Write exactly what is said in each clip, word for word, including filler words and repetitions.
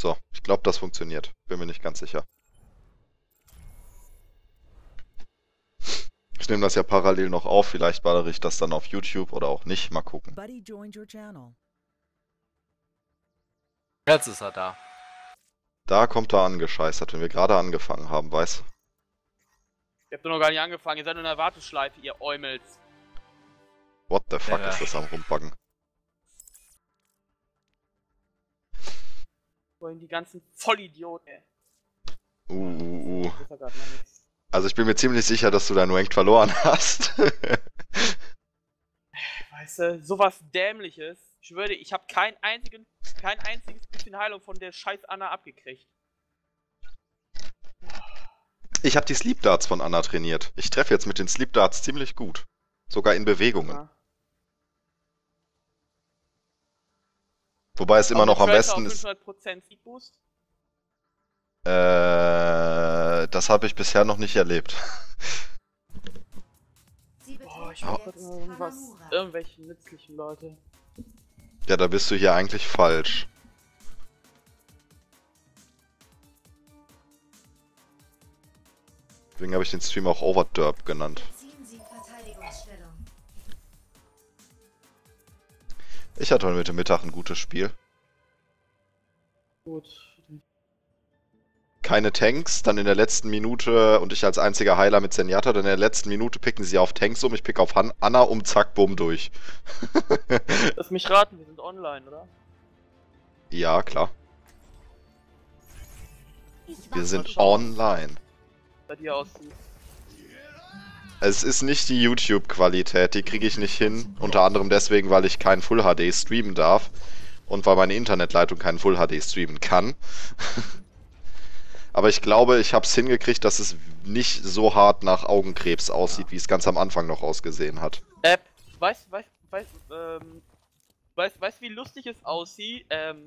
So, ich glaube, das funktioniert. Bin mir nicht ganz sicher. Ich nehme das ja parallel noch auf. Vielleicht ballere ich das dann auf YouTube oder auch nicht. Mal gucken. Jetzt ist er da. Da kommt er angescheißert, wenn wir gerade angefangen haben, weißt du? Ihr habt doch noch gar nicht angefangen, ihr seid nur in der Warteschleife, ihr Eumels. What the fuck Ja. ist das am Rumbuggen? Wollen die ganzen Vollidioten, ey. Uh, uh, uh. Das war grad mal nix. Also ich bin mir ziemlich sicher, dass du deinen Ranked verloren hast. Weißt du, sowas Dämliches. Ich schwöre, ich habe kein einzigen, kein einziges bisschen Heilung von der scheiß Anna abgekriegt. Ich habe die Sleep Darts von Anna trainiert. Ich treffe jetzt mit den Sleep Darts ziemlich gut. Sogar in Bewegungen. Ja. Wobei es immer noch am besten ist. fünfhundert Prozent Seedboost? Äh, das habe ich bisher noch nicht erlebt. Boah, ich hab grad irgendwas, irgendwelche nützlichen Leute. Ja, da bist du hier eigentlich falsch. Deswegen habe ich den Stream auch Overderp genannt. Ich hatte heute Mittag ein gutes Spiel. Gut. Keine Tanks, dann in der letzten Minute und ich als einziger Heiler mit Zenyatta, dann in der letzten Minute picken sie auf Tanks um, ich pick auf Han Anna um, zack, bumm, durch. Lass mich raten, wir sind online, oder? Ja, klar. Wir sind schauen. online. Bei dir aussieht. Es ist nicht die YouTube-Qualität, die kriege ich nicht hin. Unter anderem deswegen, weil ich kein Full H D streamen darf. Und weil meine Internetleitung keinen Full H D streamen kann. Aber ich glaube, ich habe es hingekriegt, dass es nicht so hart nach Augenkrebs aussieht, wie es ganz am Anfang noch ausgesehen hat. Äh, weißt, weißt, weißt, ähm, weißt, weißt, wie lustig es aussieht, ähm,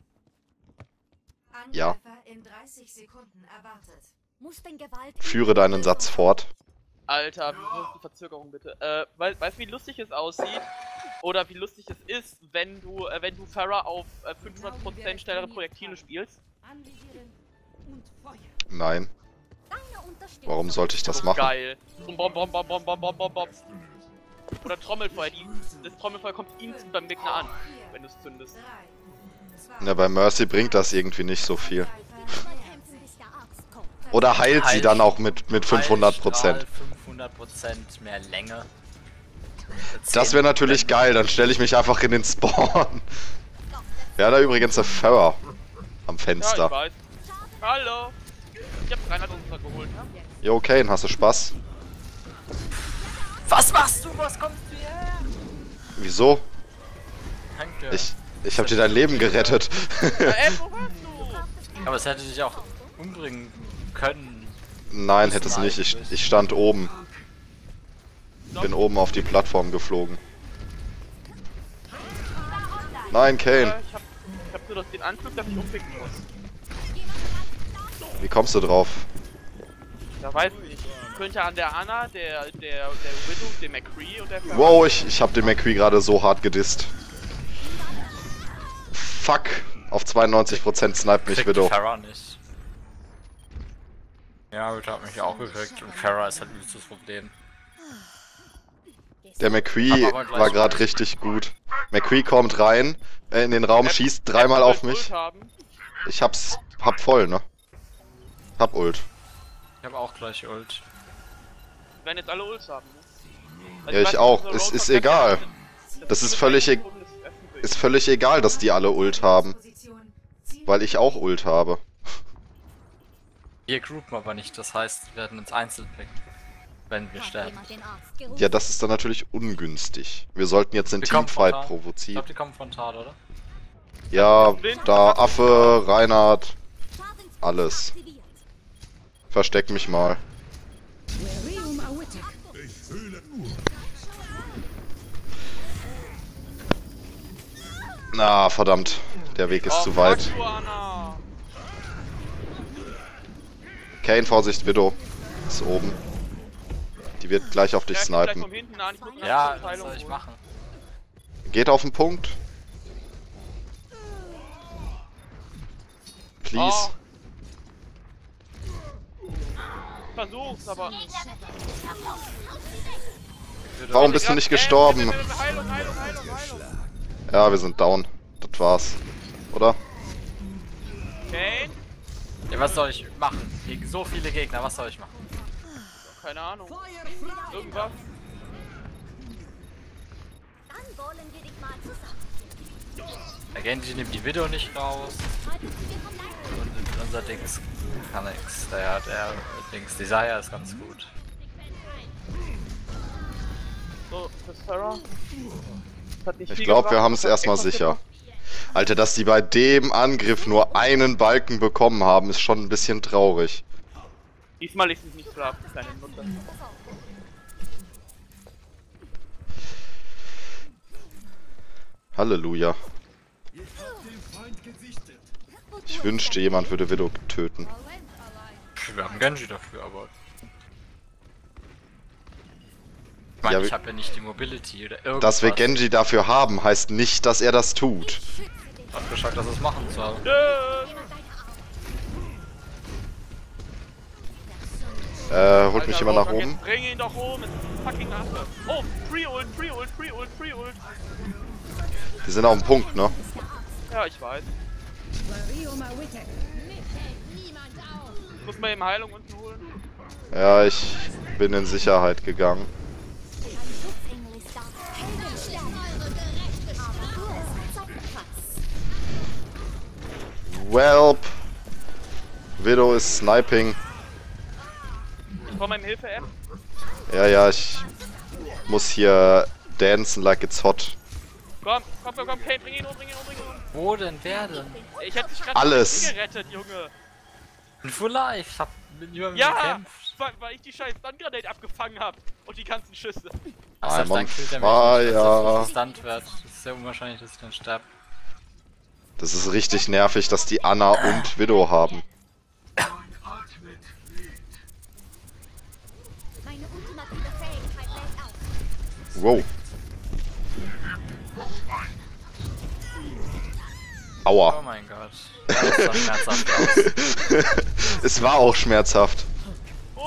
Ja. In dreißig Sekunden erwartet. Führe deinen Satz fort. Alter, wie ist die Verzögerung bitte? Äh, weißt, weißt wie lustig es aussieht? Oder wie lustig es ist, wenn du, äh, wenn du Pharah auf äh, fünfhundert Prozent schnellere Projektile spielst? Nein. Warum sollte ich das machen? Geil. Bom, bom, bom, bom, bom, bom, bom, bom, bom. Oder Trommelfeuer, die, das Trommelfeuer kommt instant beim Gegner an, wenn du es zündest. Na, bei Mercy bringt das irgendwie nicht so viel. Oder heilt sie dann auch mit, mit fünfhundert Prozent. fünfhundert Prozent mehr Länge. Das wäre natürlich geil, dann stelle ich mich einfach in den Spawn. Ja, da übrigens der Pharah am Ja, Fenster. ich weiß. Hallo! Ich hab dreihundert runtergeholt, ne? Jo, Kane, hast du Spaß? Was machst du? Was kommst du her? Wieso? Danke. Ich, ich hab dir dein Leben gerettet. Ja, ey, wo warst du? Aber es hätte dich auch umbringen können. Nein, hätte es nicht. Ich, ich stand oben. Bin oben auf die Plattform geflogen. Nein, Kane. Ja, ich hab, ich hab nur das, den Anflug, dass ich umpicken muss. Wie kommst du drauf? Da weiß ich nicht. Könnte an der Anna, der, der, der Widow, der McCree und der Pharah. Wow, ich, ich hab den McCree gerade so hart gedisst. Fuck. Auf zweiundneunzig Prozent sniped mich Kriegt Widow. Pharah nicht. Ja, Widow hat mich auch gekriegt und Pharah ist halt nicht das Problem. Der McCree Aber gleich war gerade mal. richtig gut. McCree kommt rein, äh, in den Raum, App- schießt dreimal App auf wird mich. Ult haben. Ich hab's, hab voll, ne? Hab Ult. Ich habe auch gleich Ult. Wir werden jetzt alle Ults haben, ne? Ja, ich weiß, auch. unsere Es Roadmap ist hat egal. ja- Das ist völlig e- Ist völlig egal, dass die alle Ult haben. Weil ich auch Ult habe. Wir groupen aber nicht, das heißt, wir werden uns einzeln picken. Wenn wir sterben. Ja, das ist dann natürlich ungünstig. Wir sollten jetzt den Wir kommen Teamfight frontal. Ich provozieren. glaube, die kommen frontal, oder? Ja, da Affe, Reinhard, alles. Versteck mich mal. Na, verdammt. Der Weg ist Oh, zu weit. fuck you, Anna. Kane, Vorsicht, Widow. Ist oben. Die wird gleich auf dich Ja, ich komm gleich snipen. von hinten an, ich muss eine Ja, was Abteilung soll ich holen. machen? Geht auf den Punkt. please. Oh. Versuch's, aber... Warum bist du nicht gestorben? Heilung, Heilung, Heilung, Heilung. Ja, wir sind down. Das war's. Oder? Okay. Ja, was soll ich machen? Gegen so viele Gegner, was soll ich machen? Keine Ahnung. Irgendwas. Dann wollen wir dich mal zusammen. Der Genji nimmt die Video nicht raus. Und unser Dings kann nix. Der, der Dings Desire ist ganz gut. So, das Pharah. Hat nicht Ich viel glaube, wir gebracht, haben es das hat erstmal echt was sicher. gebracht. Alter, dass die bei dem Angriff nur einen Balken bekommen haben, ist schon ein bisschen traurig. Diesmal ist es nicht brav, kleine Mutter. Halleluja. Ich wünschte, jemand würde Widow töten. Wir haben Genji dafür, aber... Ich meine, Ja, ich wir- habe ja nicht die Mobility oder irgendwas. Dass wir Genji dafür haben, heißt nicht, dass er das tut. Ich hab gesagt, dass es machen soll. Tschüss! Äh, holt mich Alter, jemand nach Roger, oben? jetzt bring ihn doch um, es ist ein fucking Affe. Oh, Pre-Ult, Pre-Ult, Pre-Ult, Pre-Ult. Die sind auf dem Punkt, ne? Ja, ich weiß. Ich muss mal eben Heilung unten holen. Ja, ich bin in Sicherheit gegangen. Schutzengel ist da. Helden sterben. Aber du bist Zeitplatz. Welp. Widow ist sniping. Ich brauche meine Hilfe-App. Ja, ja, ich muss hier dancen like it's hot. Komm, komm, komm, komm, Kate, bring ihn um, bring ihn um, bring ihn um. Wo denn, wer denn? Ich hätte dich gerade Alles. gerettet, Junge. In Full Life, ich hab mit niemandem Ja, gekämpft. weil, weil ich die scheiß Stun-Grenade abgefangen hab. Und die ganzen Schüsse. Ach, I'm selbst on dann killt er mich fire. nicht, dass er gestunt wird. Das ist sehr unwahrscheinlich, dass ich dann sterbe. Das ist richtig nervig, dass die Anna und Widow haben. Meine ultimative Fähigkeit lädt auf. Wow. Aua. Oh mein Gott. Ja, das sah schmerzhaft aus. Es war auch schmerzhaft. Ui!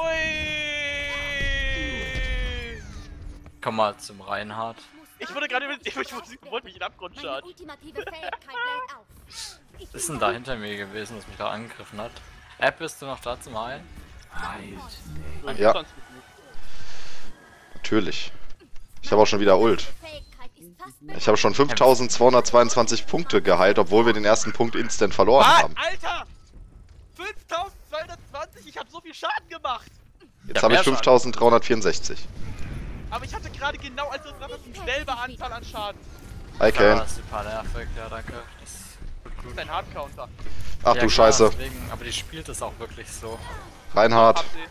Komm mal zum Reinhard. Ich wurde gerade mit. Ich, ich wollte mich in den Abgrund Meine schaden. ultimative Fähigkeit lädt auf. Ich Was ist denn da hinter mir gewesen, was mich da angegriffen hat? App, bist du noch da zum Heilen? Ja. Sonst nicht. Natürlich. Ich habe auch schon wieder Ult. Fähigkeit ist fast Ich habe schon fünftausendzweihundertzweiundzwanzig Punkte geheilt, obwohl wir den ersten Punkt instant verloren Was? haben. Alter! fünftausendzweihundertzwanzig, ich habe so viel Schaden gemacht! Jetzt Ja, habe ich mehr Schaden. fünftausenddreihundertvierundsechzig. Aber ich hatte gerade genau als dieselbe Anzahl an Schaden. Hi Ja, Kane. das ist super nervig, ja danke. Das ist gut, Das gut. ist ein Hardcounter. Ach Ja, du klar, Scheiße. Deswegen, aber die spielt es auch wirklich so. Reinhard. Hab sie.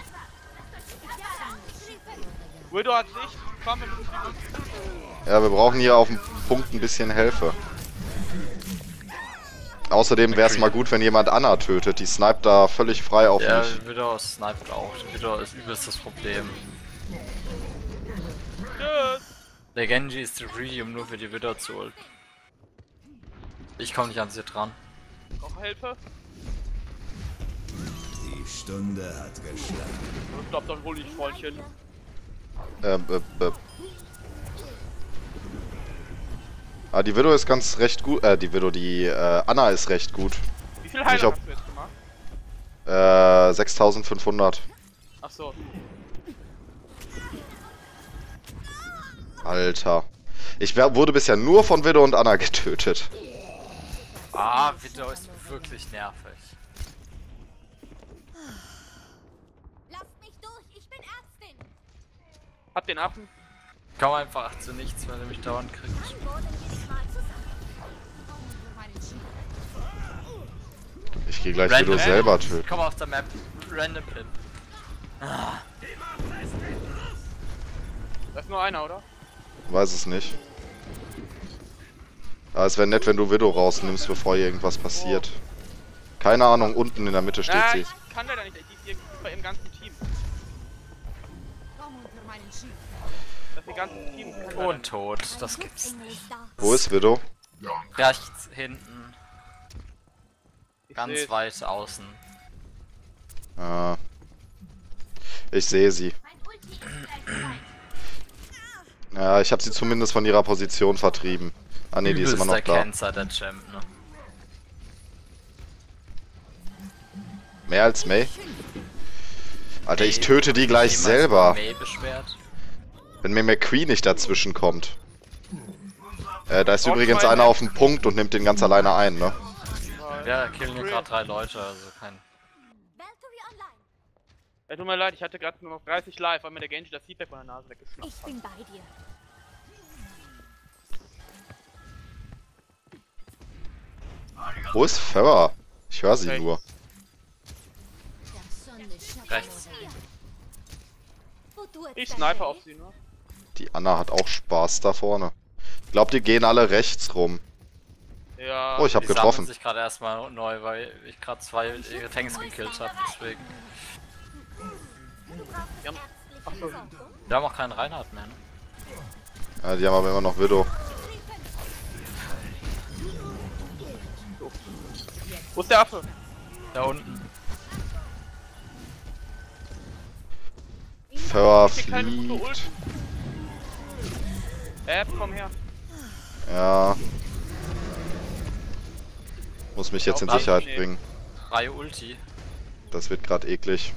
Widow hat Licht. Komm, wir müssen die. Ja, wir brauchen hier auf dem Punkt ein bisschen Hilfe. Außerdem wäre es mal gut, wenn jemand Anna tötet. Die sniped da völlig frei auf Ja, mich. Widow sniped auch. Widow ist übelst das Problem. Tschüss! Der Genji ist zu greedy, um nur für die Widow zu ulten. Ich komme nicht an sie dran. Noch Hilfe? Die Stunde hat geschlagen. Ich glaub, dann hol ich Freundchen. Ähm, äh, äh. Ah, die Widow ist ganz recht gut. Äh, die Widow, die äh, Anna ist recht gut. Wie viel Ich Heilung hab- hast du jetzt gemacht? Äh, sechstausendfünfhundert. Ach so. Alter. Ich wär, wurde bisher nur von Widow und Anna getötet. Ah, Widow ist wirklich nervig. Lasst mich durch, ich bin Ärztin. Hab den Affen. Komm einfach zu nichts, wenn er mich dauernd kriegt. Dann wollen wir dich mal zusammen. Ich gehe gleich Random Widow Pin. selber töten. Komm auf der Map. Random Pin. Da ist nur einer, oder? Weiß es nicht. Aber es wäre nett, wenn du Widow rausnimmst, bevor hier irgendwas passiert. Keine Ahnung, unten in der Mitte steht Ja, sie. ich kann leider nicht. Die ist hier bei im ganzen Team. Das ist ihr ganzes Team. kann leider Und tot. Das gibt's Schutzengel nicht. ist da. Wo ist Widow? Rechts hinten. Ich Ganz seh's. weit außen. Ah. Ich sehe sie. Ja, ich habe sie zumindest von ihrer Position vertrieben. Ah ne, die ist immer noch der da. Cancer, der Champ, ne? Mehr als May? Alter, ich May- töte die gleich Jemals selber. May beschwert. Wenn mir McQueen nicht dazwischen kommt. Äh, da ist Oh, übrigens zwei einer Mac. auf den Punkt und nimmt den ganz alleine ein, ne? Ja, killen hier gerade drei Leute, also kein... Valkyrie online. Ja, tut mir leid, ich hatte gerade nur noch dreißig live, weil mir der Genji das Feedback von der Nase weggeschnappt Ich hat. bin bei dir. Wo ist Farah? Ich höre sie Okay. nur. Rechts. Ich snipe auf sie, ne? Die Anna hat auch Spaß da vorne. Ich glaube, die gehen alle rechts rum. Ja. Oh, ich hab Die getroffen. sammeln sich gerade erstmal neu, weil ich gerade zwei ihre Tanks gekillt habe, deswegen. Die haben, ach so. Wir haben auch keinen Reinhardt mehr, ne? Ja, die haben aber immer noch Widow. Wo ist der Affe? Da unten. Farah Ich krieg keine gute fliegt. Ult. App, komm her. Ja. Muss mich jetzt in Auf Sicherheit nee. bringen. Freie Ulti. Das wird gerade eklig.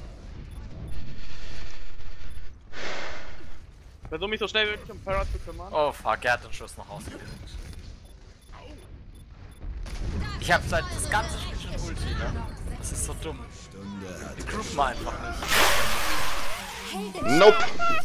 Versuch mich so schnell wie möglich um Farah zu kümmern. Oh fuck, er hat den Schuss noch ausgekriegt. Ich hab seit das ganze Spiel schon Ulti, ne? Das ist so dumm. Stunde hat Die groupen einfach nicht. Nope.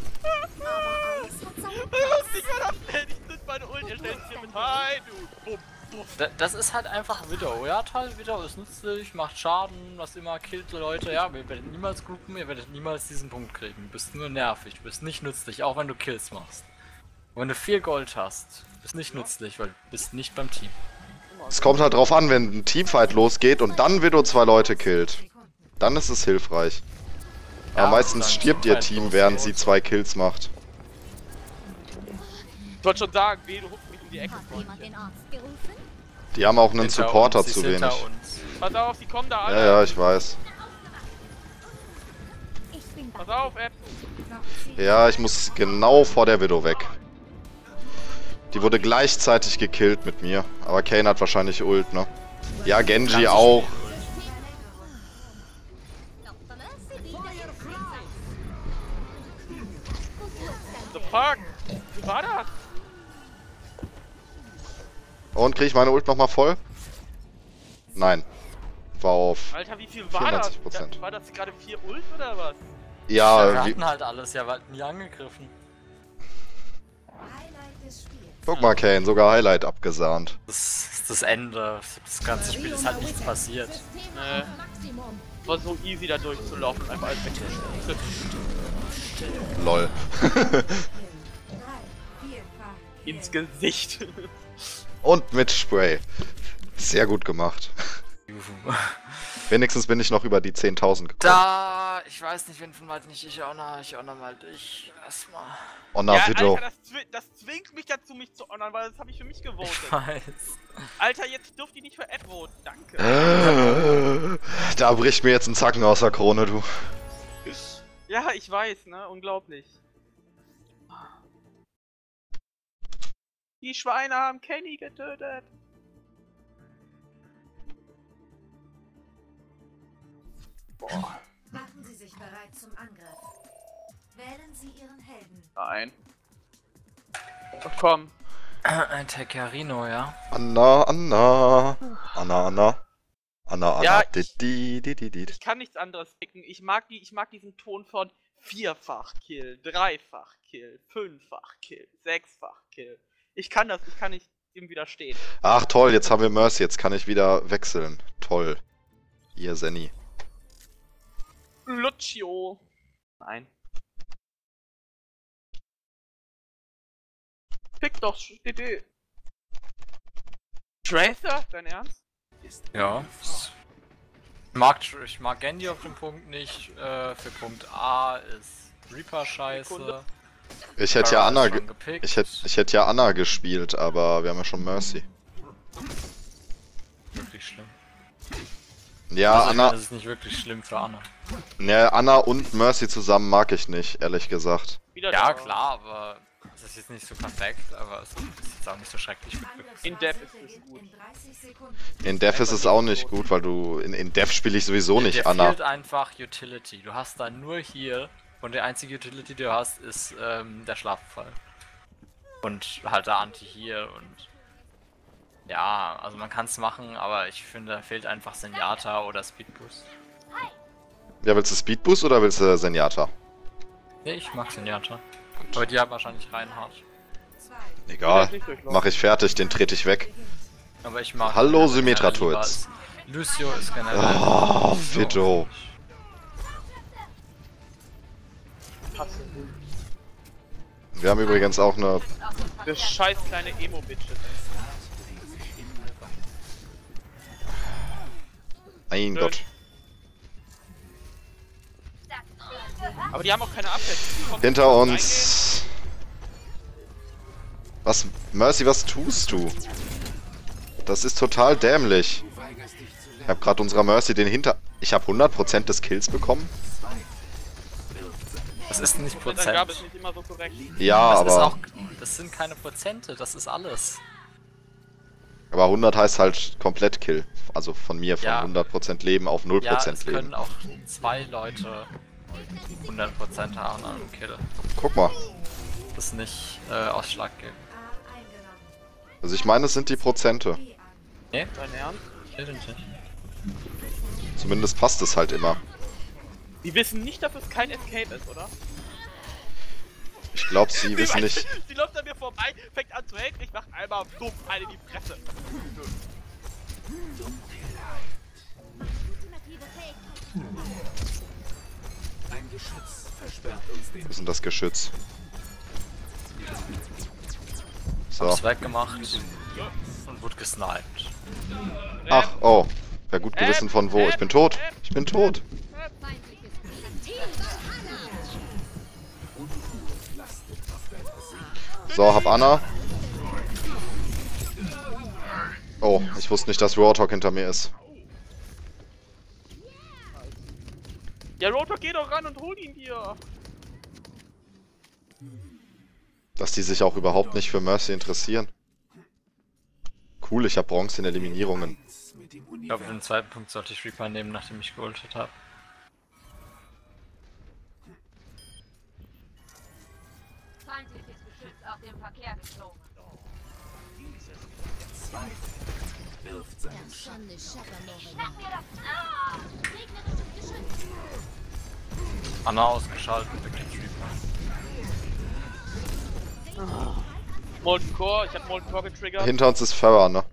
Lustig war das denn? Ich zünd meine Ult, er stellt sich hier mit Hi, du. Bumm, bumm. Da- Das ist halt einfach Widow. Ja toll, Widow ist nützlich, macht Schaden, was immer, killt Leute. Ja, ihr werdet niemals groupen, ihr werdet niemals diesen Punkt kriegen. Du bist nur nervig, du bist nicht nützlich, auch wenn du Kills machst. Und wenn du viel Gold hast, bist nicht nützlich, weil du bist nicht beim Team. Es kommt halt drauf an, wenn ein Teamfight losgeht und dann Widow zwei Leute killt. Dann ist es hilfreich. Aber Ja, meistens dann stirbt ihr Teamfight Team, losgeht. während sie zwei Kills macht. Ich wollte schon sagen, weh, du huckst mich um die Ecke. Hat jemand den Arzt gerufen? Die haben auch einen Hinter Supporter uns, die zu sind hinter wenig. uns. Pass auf, sie kommen da alle. Ja, ja, ich weiß. Ich bin bei Pass auf, App. Ja, ich muss genau vor der Widow weg. Die wurde gleichzeitig gekillt mit mir. Aber Kayn hat wahrscheinlich Ult, ne? Ja, Genji Ganzes auch. The fuck? Wie war das? Und krieg ich meine Ult nochmal voll? Nein. War auf. Alter, wie viel war das? vierundneunzig Prozent. Ja, war das gerade vier Ult oder was? Ja, wir Ja, wie, hatten halt alles, ja, wir hatten nie angegriffen. Highlight des Spiels. guck mal, Kayn, sogar Highlight abgesahnt. Das ist das Ende. Das ganze Spiel ist halt nichts passiert. Nee. War so easy da durchzulaufen und einfach alles wegzuschießen. Lol. Drei, vierfach. Ins Gesicht. Und mit Spray. Sehr gut gemacht. Wenigstens bin ich noch über die zehntausend gekommen. Da, ich weiß nicht, wen von weit nicht ich honor, ich honor mal dich. Erstmal. Honor Ja, Widow. Alter, das, zwi das zwingt mich dazu, mich zu honern, weil das habe ich für mich Ich gewotet. weiß. Alter, jetzt dürft ihr nicht für App voten. Danke. Äh, Da bricht mir jetzt ein Zacken aus der Krone, du. Ja, ich weiß, ne? Unglaublich. Die Schweine haben Kenny getötet. Boah. Machen Sie sich bereit zum Angriff. Wählen Sie Ihren Helden. Nein. Ach komm. Ein Tekerino, ja. Anna, Anna. Anna, Anna. Anna, Anna. Ja, Di, ich- di, di, di, di. Ich kann nichts anderes picken. Ich mag die, ich mag diesen Ton von Vierfach-Kill, Dreifach-Kill, Fünffach-Kill, Sechsfach-Kill. Ich kann das, ich kann nicht dem widerstehen. Ach toll, jetzt haben wir Mercy, jetzt kann ich wieder wechseln. Toll. Ihr Senni. Lucio. Nein. Pick doch, D D. Tracer? Dein Ernst? Ja. Ich mag, ich mag Genji auf dem Punkt nicht. Äh, für Punkt A ist Reaper scheiße. Sekunde. Ich hätte ja Pharah Anna, ist ge schon gepickt. ich hätte, ich hätte ja Anna gespielt, aber wir haben ja schon Mercy. Wirklich schlimm. Ja, Also ich Anna, meine, das ist nicht wirklich schlimm für Anna. ne, Anna und Mercy zusammen mag ich nicht, ehrlich gesagt. Wieder Ja, da. klar, aber es ist jetzt nicht so perfekt, aber es ist jetzt auch nicht so schrecklich. In Dev ist es gut. In dreißig Sekunden. In Dev ist es auch nicht gut, weil du... In, in Dev spiele ich sowieso nicht, Dir Anna. fehlt einfach Utility. Du hast da nur hier und die einzige Utility, die du hast, ist ähm, der Schlaffall. Und halt der Anti hier und... Ja, also man kann es machen, aber ich finde, da fehlt einfach Zenyatta oder Speedboost. Ja, willst du Speedboost oder willst du Zenyatta? Ne, ich mag Zenyatta. Aber die hat wahrscheinlich Reinhardt. Egal, mach ich fertig, den trete ich weg. Aber ich mag... Hallo, generell Symmetra lieber Tools. als- Lucio ist generell... Oh, Fido. Hasse. Wir haben übrigens auch eine... Das scheiß kleine Emo-Bitches. Mein Gott. Aber die haben auch keine Abwehr. Die kommen Hinter reingehen. uns... Was? Mercy, was tust du? Das ist total dämlich. Ich hab gerade unserer Mercy den Hinter... Ich habe hundert Prozent des Kills bekommen? Das ist nicht Und Prozent. dann gab es nicht immer so korrekt. Ja, Das ist aber... auch, das sind keine Prozente, das ist alles. Aber hundert heißt halt komplett Kill. Also von mir von Ja. hundert Prozent Leben auf null Ja, Prozent es Leben. können auch zwei Leute hundert Prozent haben an einem Kill. Guck mal. Das ist nicht äh, ausschlaggebend. A eingenommen. Also ich meine, es sind die Prozente. B an. Nee, Dein Ernst? steht nicht. Zumindest passt es halt immer. Die wissen nicht, dass es kein Escape ist, oder? Ich glaube, sie wissen nicht... Sie läuft an mir vorbei, fängt an zu hacken, ich mach einmal dumm eine in die Fresse. Ultimative Fähigkeit. Wo ist denn das Geschütz? So. Hab's weggemacht und wurde gesniped. Ach, oh. Wäre gut gewissen von wo. Ich bin tot. Ich bin tot. Feindliches Team Valhalla. So, hab Anna. Oh, ich wusste nicht, dass Roadhog hinter mir ist. Ja, Rotor, geh doch ran und hol ihn dir. Dass die sich auch überhaupt nicht für Mercy interessieren. Cool, ich hab Bronze in Eliminierungen. Ich glaube, den zweiten Punkt sollte ich Reaper nehmen, nachdem ich geultet habe. Feindliches Geschütz auf dem Verkehr geflogen. Der Schande Schnapp mir das! Ah! Gegnerisches Geschütz! Anna ausgeschaltet, wirklich Reaper. Molten Core, ich hab Molten Core getriggert. Hinter uns ist Farah, ne?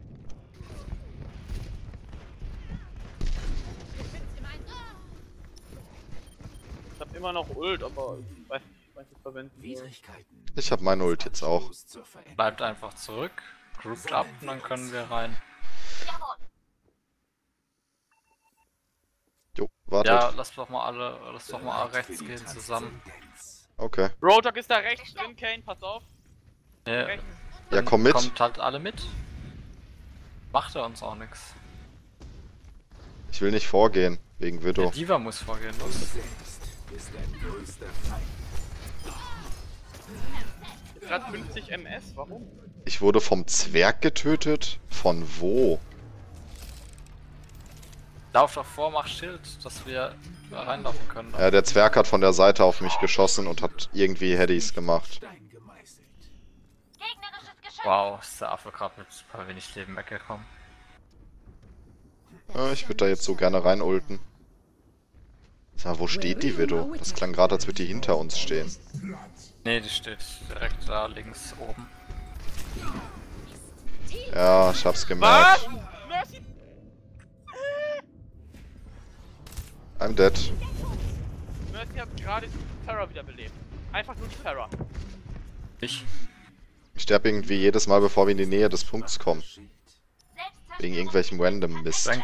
Ich hab immer noch Ult, aber ich weiß nicht, was ich verwenden soll. Ich hab meine Ult jetzt auch. Bleibt einfach zurück, grouped up und dann können wir rein. Jo, wartet. Ja, lass doch mal alle, lass doch mal rechts gehen zusammen. Okay. Rotor ist da rechts drin, Kane, pass auf. Nee, Rechts. Ja, dann komm mit. Kommt halt alle mit. Macht er uns auch nichts. Ich will nicht vorgehen, wegen Der Widow. Diva muss vorgehen, los. Gerade fünfzig M S, warum? Ich wurde vom Zwerg getötet? Von wo? Lauf doch vor, mach Schild, dass wir da reinlaufen können. Ja, der Zwerg hat von der Seite auf mich geschossen und hat irgendwie Headies gemacht. Gegnerisches Geschütz! Wow, ist der Affe gerade mit super wenig Leben weggekommen. Ja, ich würde da jetzt so gerne rein ulten. Sag mal, wo steht die Widow? Das klang gerade, als würde die hinter uns stehen. Ne, die steht direkt da links oben. Ja, ich hab's gemerkt. Was? Mercy! I'm dead. Mercy hat gerade die Pharah wiederbelebt. Einfach nur die Pharah. Ich? Ich sterbe irgendwie jedes Mal, bevor wir in die Nähe des Punkts kommen. Wegen irgendwelchem random Mist. Dank.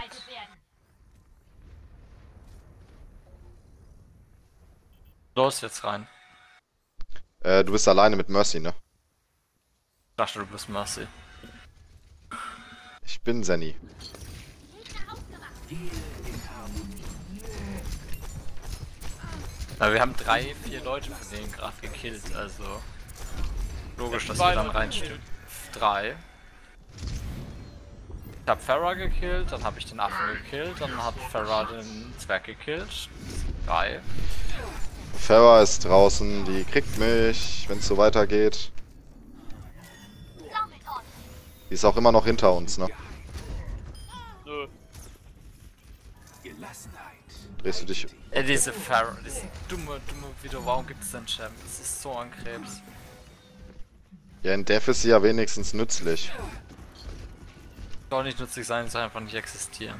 Los, jetzt rein. Äh, du bist alleine mit Mercy, ne? Ich dachte, du bist Mercy. Ich bin Zenny. Aber wir haben drei, vier Leute von denen gerade gekillt, also logisch, dass Zwei wir dann Leute reinstimmen. Drei. Ich hab Pharah gekillt, dann habe ich den Affen gekillt, dann hat Pharah den Zwerg gekillt. Drei. Pharah ist draußen, die kriegt mich, wenn es so weitergeht. Die ist auch immer noch hinter uns, ne? Nö. Drehst du dich... Ey, diese Pharah, diese dumme, dumme Video, warum gibt's denn Champ? Das ist so ein Krebs. Ja, in Death ist sie ja wenigstens nützlich. Soll nicht nützlich sein, soll einfach nicht existieren.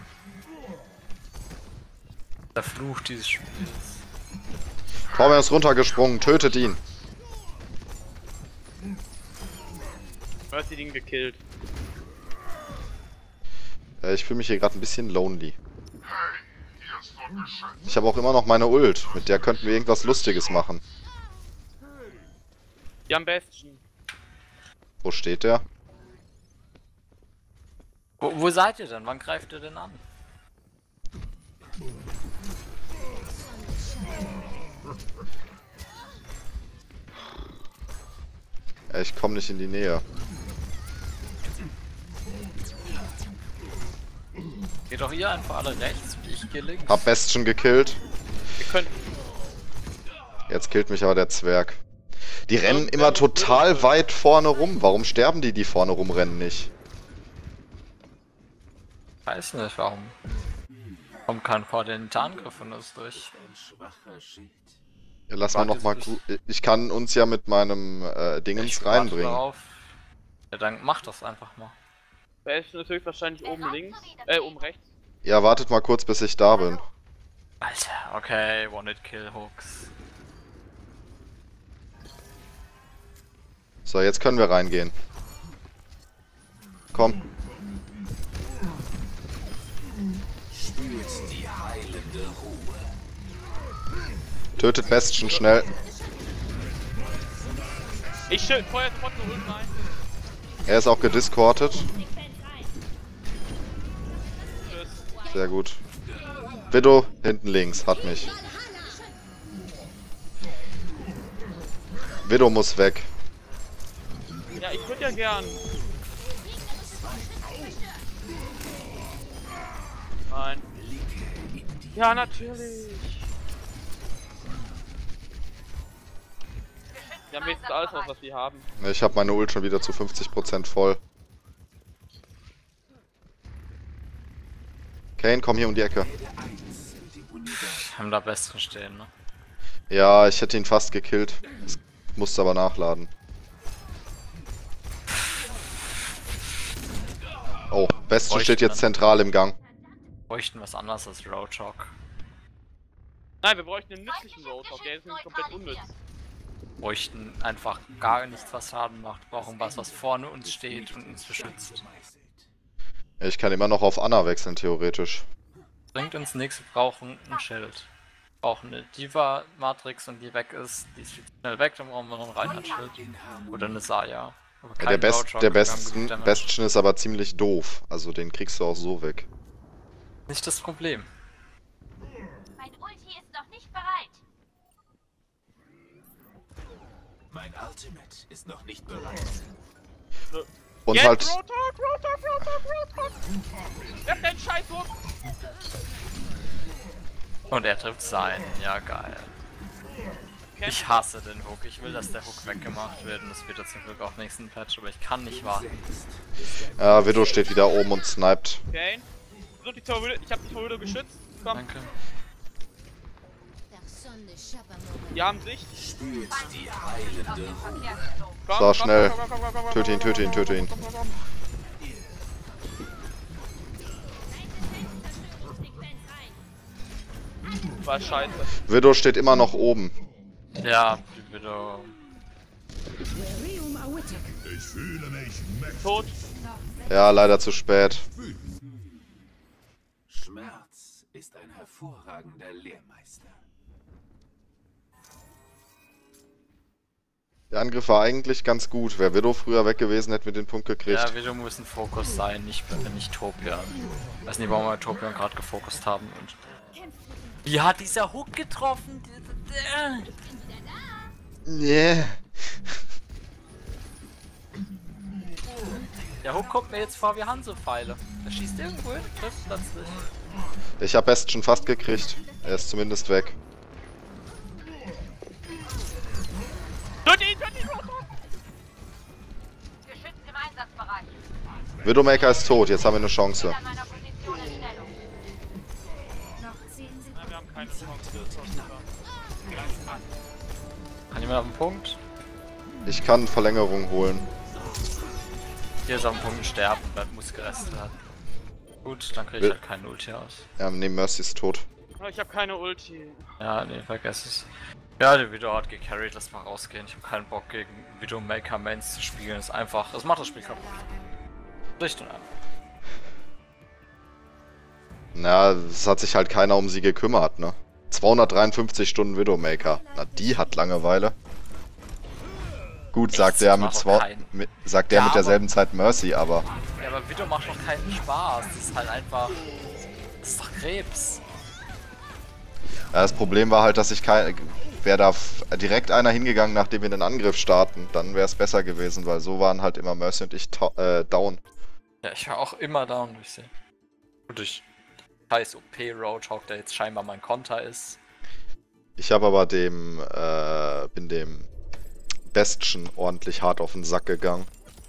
Der Fluch dieses Spiels. Torben ist runtergesprungen, tötet ihn. Du hast ihn gekillt. Äh, ich fühle mich hier gerade ein bisschen lonely. Ich habe auch immer noch meine Ult, mit der könnten wir irgendwas Lustiges machen. Die am besten. Wo steht der? Wo, wo seid ihr denn? Wann greift ihr denn an? Äh, ich komme nicht in die Nähe. Geht doch ihr einfach alle rechts und ich gehe links. Hab Bastion gekillt. Wir können. Jetzt killt mich aber der Zwerg. Die rennen immer total weit vorne rum. Warum sterben die, die vorne rumrennen, nicht? Weiß nicht warum. Kommt kein koordinierter Angriff von uns durch. Ja, lass mal noch mal. Ich kann uns ja mit meinem äh, Dingens Ich warte reinbringen. darauf. Ja, dann mach das einfach mal. Bastion ist höchstwahrscheinlich oben links. Äh, oben rechts. Ja, wartet mal kurz, bis ich da bin. Alter, okay, One-Hit-Kill-Hooks. So, jetzt können wir reingehen. Komm. Tötet Bastion schnell. Ich schön, feuer sofort eine Ult rein. Er ist auch gediscordet. Tschüss. Sehr gut. Widow, hinten links, hat mich. Widow muss weg. Ja, ich würde ja gern. Nein. Ja, natürlich. Wir haben jetzt alles noch, was wir haben. Ich habe meine Ult schon wieder zu fünfzig Prozent voll. Kane, komm hier um die Ecke. Wir haben da Besten stehen, ne? Ja, ich hätte ihn fast gekillt. Es musste aber nachladen. Oh, Bastion steht jetzt zentral im Gang. Wir bräuchten was anderes als Roadhog. Nein, wir bräuchten einen nützlichen Roadhog, der ist nämlich komplett unnütz. Wir bräuchten einfach gar nichts, was Schaden macht. Wir brauchen was, was vorne uns steht und uns beschützt. Ich kann immer noch auf Anna wechseln, theoretisch. Bringt uns nichts, wir brauchen ein Schild. Wir brauchen eine Diva-Matrix und die weg ist, die ist viel zu schnell weg, dann brauchen wir noch ein Reinhardt-Schild. Oder eine Saya. Aber Ja, kein der Best, Roadhog, der wir haben Bastion, genug Damage. Bastion ist aber ziemlich doof. Also den kriegst du auch so weg. Nicht das Problem. Mein Ulti ist noch nicht bereit. Mein Ultimate ist noch nicht bereit. Und Jetzt halt, Roadhog, Roadhog, Roadhog, Roadhog! Werf deinen Scheißwurf! Und er trifft seinen, ja geil. Okay. Ich hasse den Hook, ich will, dass der Hook weggemacht wird und das wird jetzt zum Glück auch nächsten Patch, aber ich kann nicht warten. ja, Widow steht wieder oben und sniped. Okay. So, die Torhüte, ich hab die Torhüte geschützt. Komm, Danke. die haben Sicht. Komm, So, komm, schnell. komm, komm, komm, komm, komm, Töte ihn, komm, töte ihn, komm, töte ihn. komm, komm, komm. War scheiße. Widow steht immer noch oben. Ja, die Widow. Ich fühle mich mächtig. Tot. Ja, leider zu spät. Schmerz ist ein hervorragender Lehrmeister. Der Angriff war eigentlich ganz gut. Wäre Widow früher weg gewesen, hätten wir den Punkt gekriegt. Ja, Widow muss ein Fokus sein, nicht, nicht Topian. Ich weiß nicht, warum wir Topian gerade gefokust haben. Und wie hat dieser Hook getroffen? Nee. Der Hook kommt mir jetzt vor wie Hanzo-Pfeile. Der schießt irgendwo hin, trifft plötzlich. Ich hab Best schon fast gekriegt. Er ist zumindest weg. Tut ihn, tut ihn! Geschützt im Einsatzbereich. Widowmaker ist tot, jetzt haben wir eine Chance. An meiner Position in Stellung. Noch zehn Nein, Sekunden. wir haben keine Chance. Kann jemand auf den Punkt? Ich kann Verlängerung holen. Hier ist auf dem Punkt sterben, bleibt Muskelreste hat. Gut, dann krieg ich halt keinen Ulti aus. Ja, nee, Mercy ist tot. Oh, ich habe keine Ulti. Ja, nee, vergess es. Ja, der Widow hat gecarried, lass mal rausgehen. Ich habe keinen Bock gegen Widowmaker Mains zu spielen. Das ist einfach, das macht das Spiel kaputt. Schlicht und einfach. Na, es hat sich halt keiner um sie gekümmert, ne? zweihundertdreiundfünfzig Stunden Widowmaker. Na, die hat Langeweile. Gut, Echt? sagt der Das mit, macht doch zwei, keinen. mit sagt der Ja, mit derselben Zeit Mercy, aber Ja, aber Widow macht doch keinen Spaß. Das ist halt einfach. Das ist doch Krebs. ja, das Problem war halt, dass ich kein wäre da f- direkt einer hingegangen, nachdem wir den Angriff starten, dann wäre es besser gewesen, weil so waren halt immer Mercy und ich ta- äh, down. Ja, ich war auch immer down durch sie. Und durch scheiß O P-Roadhog, der jetzt scheinbar mein Konter ist. Ich habe aber dem äh, bin dem Bestien ordentlich hart auf den Sack gegangen.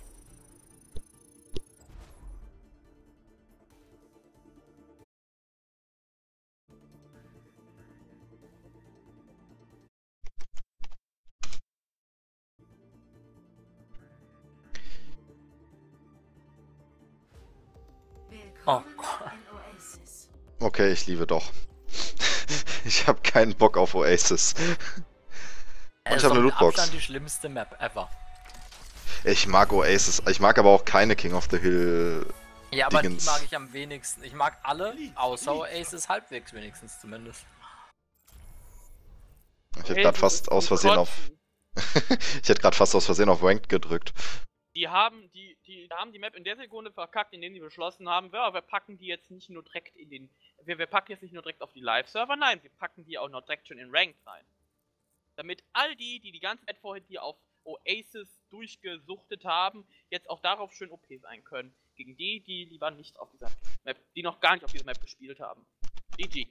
Oh Willkommen Gott. in Oasis. Okay, ich liebe doch. Ich habe keinen Bock auf Oasis. Es ich habe eine mit Lootbox. Abstand die schlimmste Map ever. Ich mag Oasis. Ich mag aber auch keine King of the Hill. Ja, aber Dingens. die mag ich am wenigsten. Ich mag alle, außer Oasis halbwegs wenigstens zumindest. Ich hätte gerade fast aus Versehen auf. Ich hätte gerade fast aus Versehen auf Ranked gedrückt. Die haben die, die haben die Map in der Sekunde verkackt, in der sie beschlossen haben, ja, wir packen die jetzt nicht nur direkt in den. Wir, wir packen jetzt nicht nur direkt auf die Live-Server, nein, wir packen die auch noch direkt schon in Ranked rein. Damit all die, die die ganze Zeit vorher die auf Oasis durchgesuchtet haben, jetzt auch darauf schön O P sein können. Gegen die, die lieber nicht auf dieser Map, die noch gar nicht auf dieser Map gespielt haben. G G.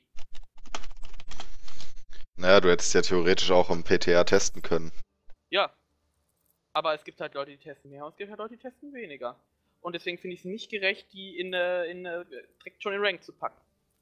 Naja, du hättest ja theoretisch auch im P T R testen können. Ja. Aber es gibt halt Leute, die testen mehr und es gibt halt Leute, die testen weniger. Und deswegen finde ich es nicht gerecht, die in, äh, in äh, direkt schon in Rank zu packen.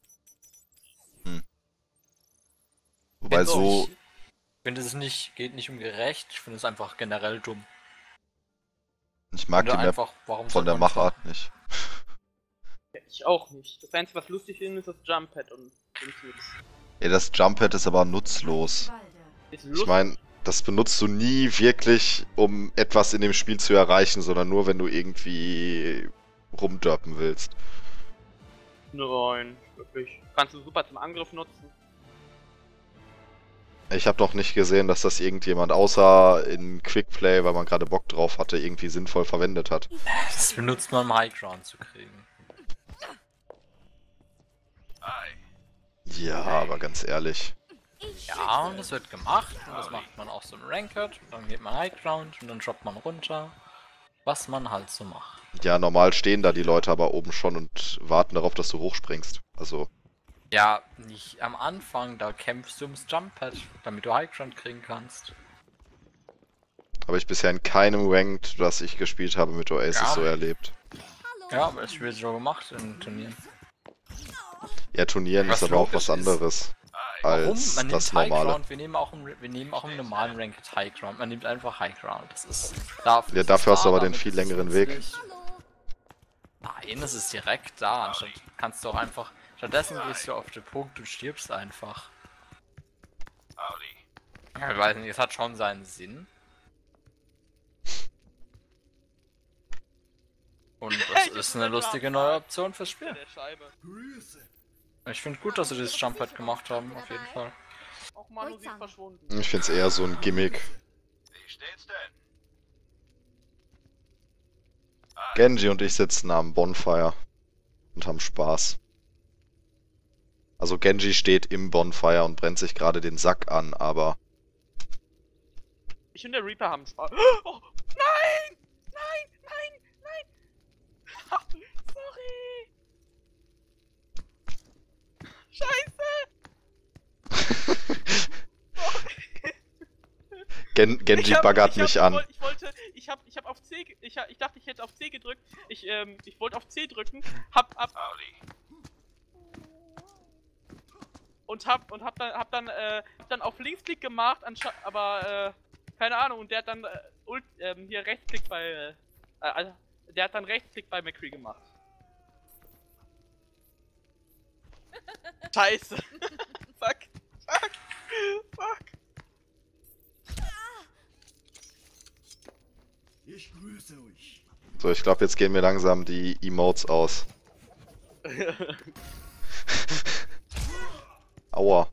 Wobei Also, so. Ich finde es nicht, geht nicht um gerecht, ich finde es einfach generell dumm. Ich mag Finde die Map einfach, warum von soll der man das Machart nicht. Ja, ich auch nicht. Das Einzige, was lustig ist, ist das Jump-Pad und sonst nichts. Ja, das Jump-Pad ist aber nutzlos. Walde. Ist Ich lustig. meine, das benutzt du nie wirklich, um etwas in dem Spiel zu erreichen, sondern nur, wenn du irgendwie rumdörpen willst. Nein, wirklich. Kannst du super zum Angriff nutzen. Ich habe noch nicht gesehen, dass das irgendjemand außer in Quickplay, weil man gerade Bock drauf hatte, irgendwie sinnvoll verwendet hat. Das benutzt man, um High Ground zu kriegen. Ja, aber ganz ehrlich. Ja, und das wird gemacht und das macht man auch so im Ranked und dann geht man High Ground und dann droppt man runter. Was man halt so macht. Ja, normal stehen da die Leute aber oben schon und warten darauf, dass du hochspringst. Also, Ja, nicht am Anfang, da kämpfst du ums Jump-Pad, damit du High Ground kriegen kannst. habe ich bisher in keinem Ranked, das ich gespielt habe, mit Oasis Ja. so erlebt. Ja, aber das wird so gemacht in Turnieren. Ja, Turnieren Was ist aber auch was logisch ist. anderes Warum? als Man das nimmt High normale. Ground, wir nehmen auch im, wir nehmen auch im normalen Ranked High Ground. Man nimmt einfach High Ground. Das ist. Dafür Ja, ist dafür es hast du da, aber den damit viel ist es längeren Weg. nützlich. Nein, es ist direkt da. Anstatt kannst du auch einfach. Stattdessen gehst du auf den Punkt und stirbst einfach. Ja, ich weiß nicht, es hat schon seinen Sinn. Und es ist eine lustige neue Option fürs Spiel. Der Scheibe. Ich finde gut, dass sie dieses Jump-Pad gemacht haben, auf jeden Fall. Auch Manu, sie ist verschwunden. Ich finde es eher so ein Gimmick. steht's denn? Genji und ich sitzen am Bonfire und haben Spaß. Also Genji steht im Bonfire und brennt sich gerade den Sack an, aber... Ich und der Reaper haben Spaß. Oh, nein! Nein! Nein! Nein! Sorry! Scheiße! Gen Genji Ich hab- baggert ich hab- mich ich an. wollt- Ich wollte, ich hab, ich hab auf C, ge- ich, hab- ich dachte, ich hätte auf C gedrückt. Ich, ähm, ich wollte auf C drücken, hab, hab Pauli. und hab und hab dann, hab dann, äh, hab dann auf Linksklick gemacht, anscha aber, äh, keine Ahnung. Und der hat dann, äh, ult, ähm, hier Rechtsklick bei, äh, also, der hat dann Rechtsklick bei McCree gemacht. Scheiße. Fuck. Fuck. Fuck. Ich grüße euch. So, ich glaube, jetzt gehen mir langsam die Emotes aus. Aua.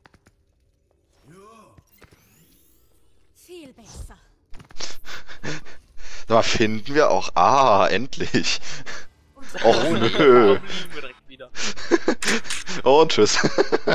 Viel besser. Sag mal, finden wir auch... Ah, endlich. Och, nö. Liegen wir direkt wieder. Oh, und tschüss.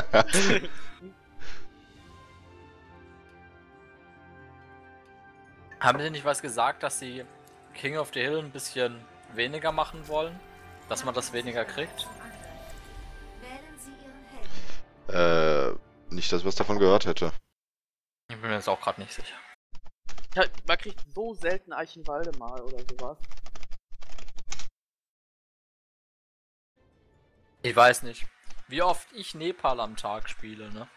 Haben Sie nicht was gesagt, dass Sie King of the Hill ein bisschen weniger machen wollen? Dass man das weniger kriegt? Wählen Sie Ihren Helden. äh, nicht, dass ich was davon gehört hätte. Ich bin mir jetzt auch gerade nicht sicher. Ja, man kriegt so selten Eichenwalde mal oder sowas. Ich weiß nicht, wie oft ich Nepal am Tag spiele, ne?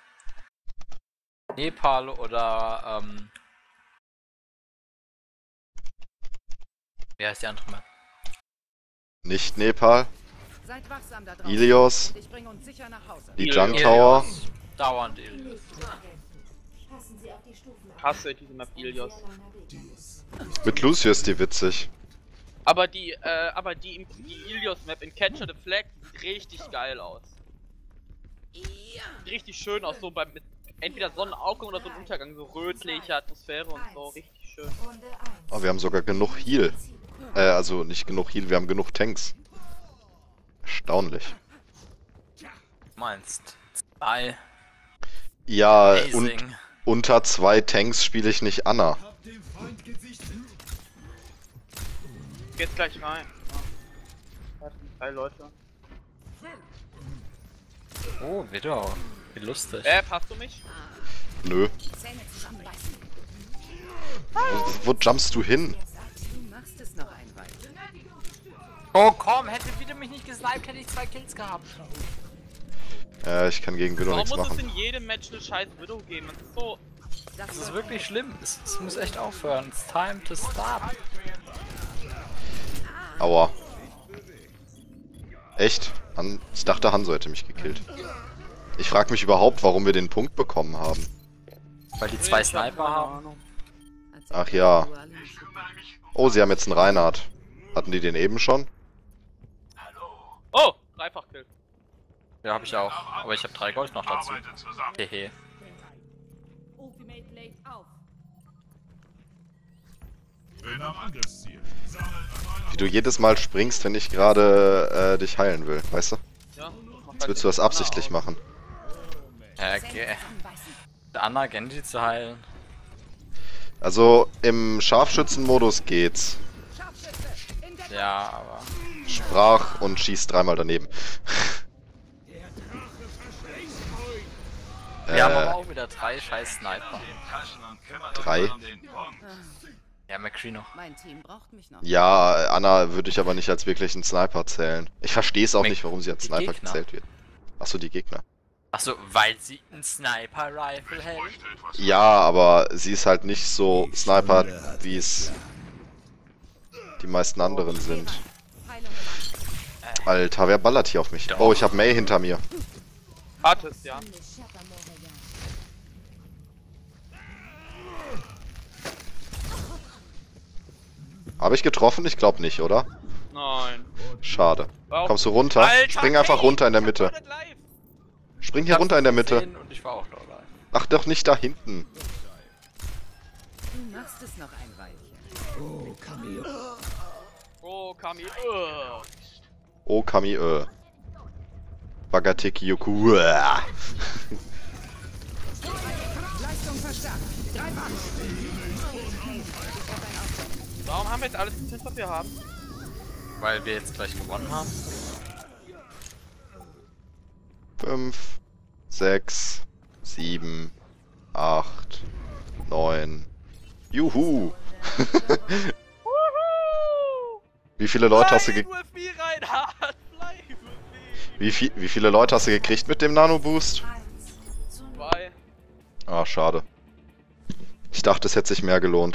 Nepal oder, ähm... Wie heißt die andere Map? Nicht Nepal, Seid wachsam da draußen. Ilios, Und ich bringe uns sicher nach Hause. die Ilios. Junk Tower. Ilios. Dauernd Ilios. Passen Sie auf die Stufen auf. Hasse diese Map Ilios. Sehr langer Weg. Mit Lucius ist die witzig. Aber die, äh, aber die, die Ilios-Map in Catcher the Flag sieht richtig geil aus. Sieht richtig schön aus, so beim mit entweder Sonnenaufgang oder Sonnenuntergang, so rötliche Atmosphäre und so, richtig schön. Runde eins. Oh, wir haben sogar genug Heal. Äh, also nicht genug Heal, wir haben genug Tanks. Erstaunlich. Meinst zwei Ja, und Amazing. unter zwei Tanks spiele ich nicht Anna. Hab den Feind gesichtet. Geht's gleich rein. Ja. Drei Leute. Oh, wieder. Wie lustig. Äh, passt du mich? Nö. Zähne zusammenbeißen. Wo, wo jumpst du hin? Du machst es noch ein Weilchen. Oh komm, hätte wieder mich nicht gesniped, hätte ich zwei Kills gehabt. Äh, ich kann gegen Widow Warum nichts muss es machen. in jedem Match eine scheiß Widow geben? Das ist so... Das ist wirklich schlimm. Es, es muss echt aufhören. It's time to stop. Aua. Echt? Han ich dachte, Hanzo hätte mich gekillt. Ich frage mich überhaupt, warum wir den Punkt bekommen haben. Weil die zwei Ich hab Sniper keine haben. Ahnung. Ach ja. Oh, sie haben jetzt einen Reinhard. Hatten die den eben schon? Oh! Dreifach-Kill. Ja, hab ich auch. Aber ich habe drei Gold noch dazu. Arbeitet zusammen. Hehe. Ultimate lädt auf. Bin am Angriffsziel. Sammelt an Wie du jedes Mal springst, wenn ich gerade äh, dich heilen will, weißt du? Ja. Jetzt willst du das absichtlich machen. Okay. Anna Genji zu heilen. Also im Scharfschützenmodus geht's. Ja, aber. Sprach und schießt dreimal daneben. Wir haben äh, aber auch wieder drei scheiß Sniper. Taschen und kümmert euch Drei? mal um den Punkt. Ja, McCree noch. Mein Team braucht mich noch. Ja, Anna würde ich aber nicht als wirklichen Sniper zählen. Ich verstehe es auch Mac- nicht, warum sie als die Sniper Gegner. gezählt wird. Achso, die Gegner. Achso, weil sie ein Sniper-Rifle hält. Ja, aber sie ist halt nicht so Sniper, wie es die meisten anderen sind. Heilung im Alter, wer ballert hier auf mich? Oh, ich hab May hinter mir. Artist, ja. Habe ich getroffen? Ich glaube nicht, oder? Nein. Schade. Warum? Kommst du runter? Alter, Spring einfach hey, runter in der ich hab Mitte. doch nicht live. Spring hier runter in der Mitte. Und ich war auch da. Ach, doch nicht da hinten. Du machst machst es noch ein Weilchen. Oh, Camille. Oh, Kami. Uh. Oh, Kami, äh. Bagateki Yoku. Uah. Leistung verstärkt. Greif an. Warum haben wir jetzt alles gezündet, was wir haben? Weil wir jetzt gleich gewonnen haben. fünf, sechs, sieben, acht, neun. Juhu! Wie viele Leute hast du ge wie, viel, wie viele Leute hast du gekriegt mit dem Nano-Boost? Zwei. Ah, schade. Ich dachte, es hätte sich mehr gelohnt.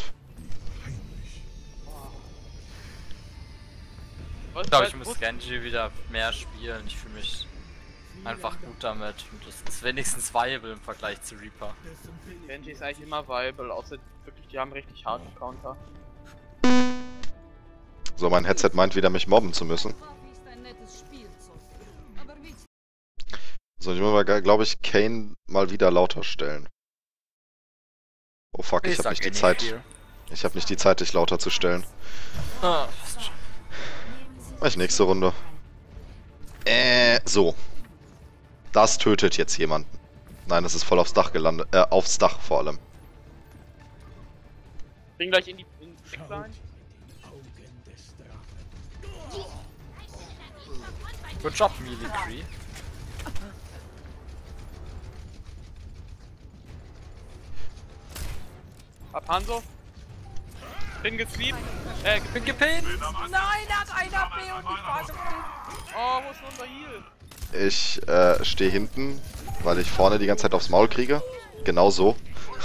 Ich glaube, ich muss Genji wieder mehr spielen. Ich fühle mich einfach gut damit. Und das ist wenigstens viable im Vergleich zu Reaper. Genji ist eigentlich immer viable, außer wirklich, die haben richtig harten Counter. So, mein Headset meint wieder, mich mobben zu müssen. So, ich muss mal, glaube ich, Kane mal wieder lauter stellen. Oh fuck, ich, ich habe nicht die Zeit. Viel. Ich habe nicht die Zeit, dich lauter zu stellen. Ah, Mach ich nächste Runde. Äh, so. Das tötet jetzt jemanden. Nein, das ist voll aufs Dach gelandet. Äh, aufs Dach vor allem. Bin gleich in die in die Backline. Good job, Milikri. Hab Hanzo. Bin gesleept. Äh, Bin gepinnt. Nein, er hat ein A P und ich war gepinnt. Oh, wo ist denn unser Heal? Ich äh, stehe hinten, weil ich vorne die ganze Zeit aufs Maul kriege. Genau so.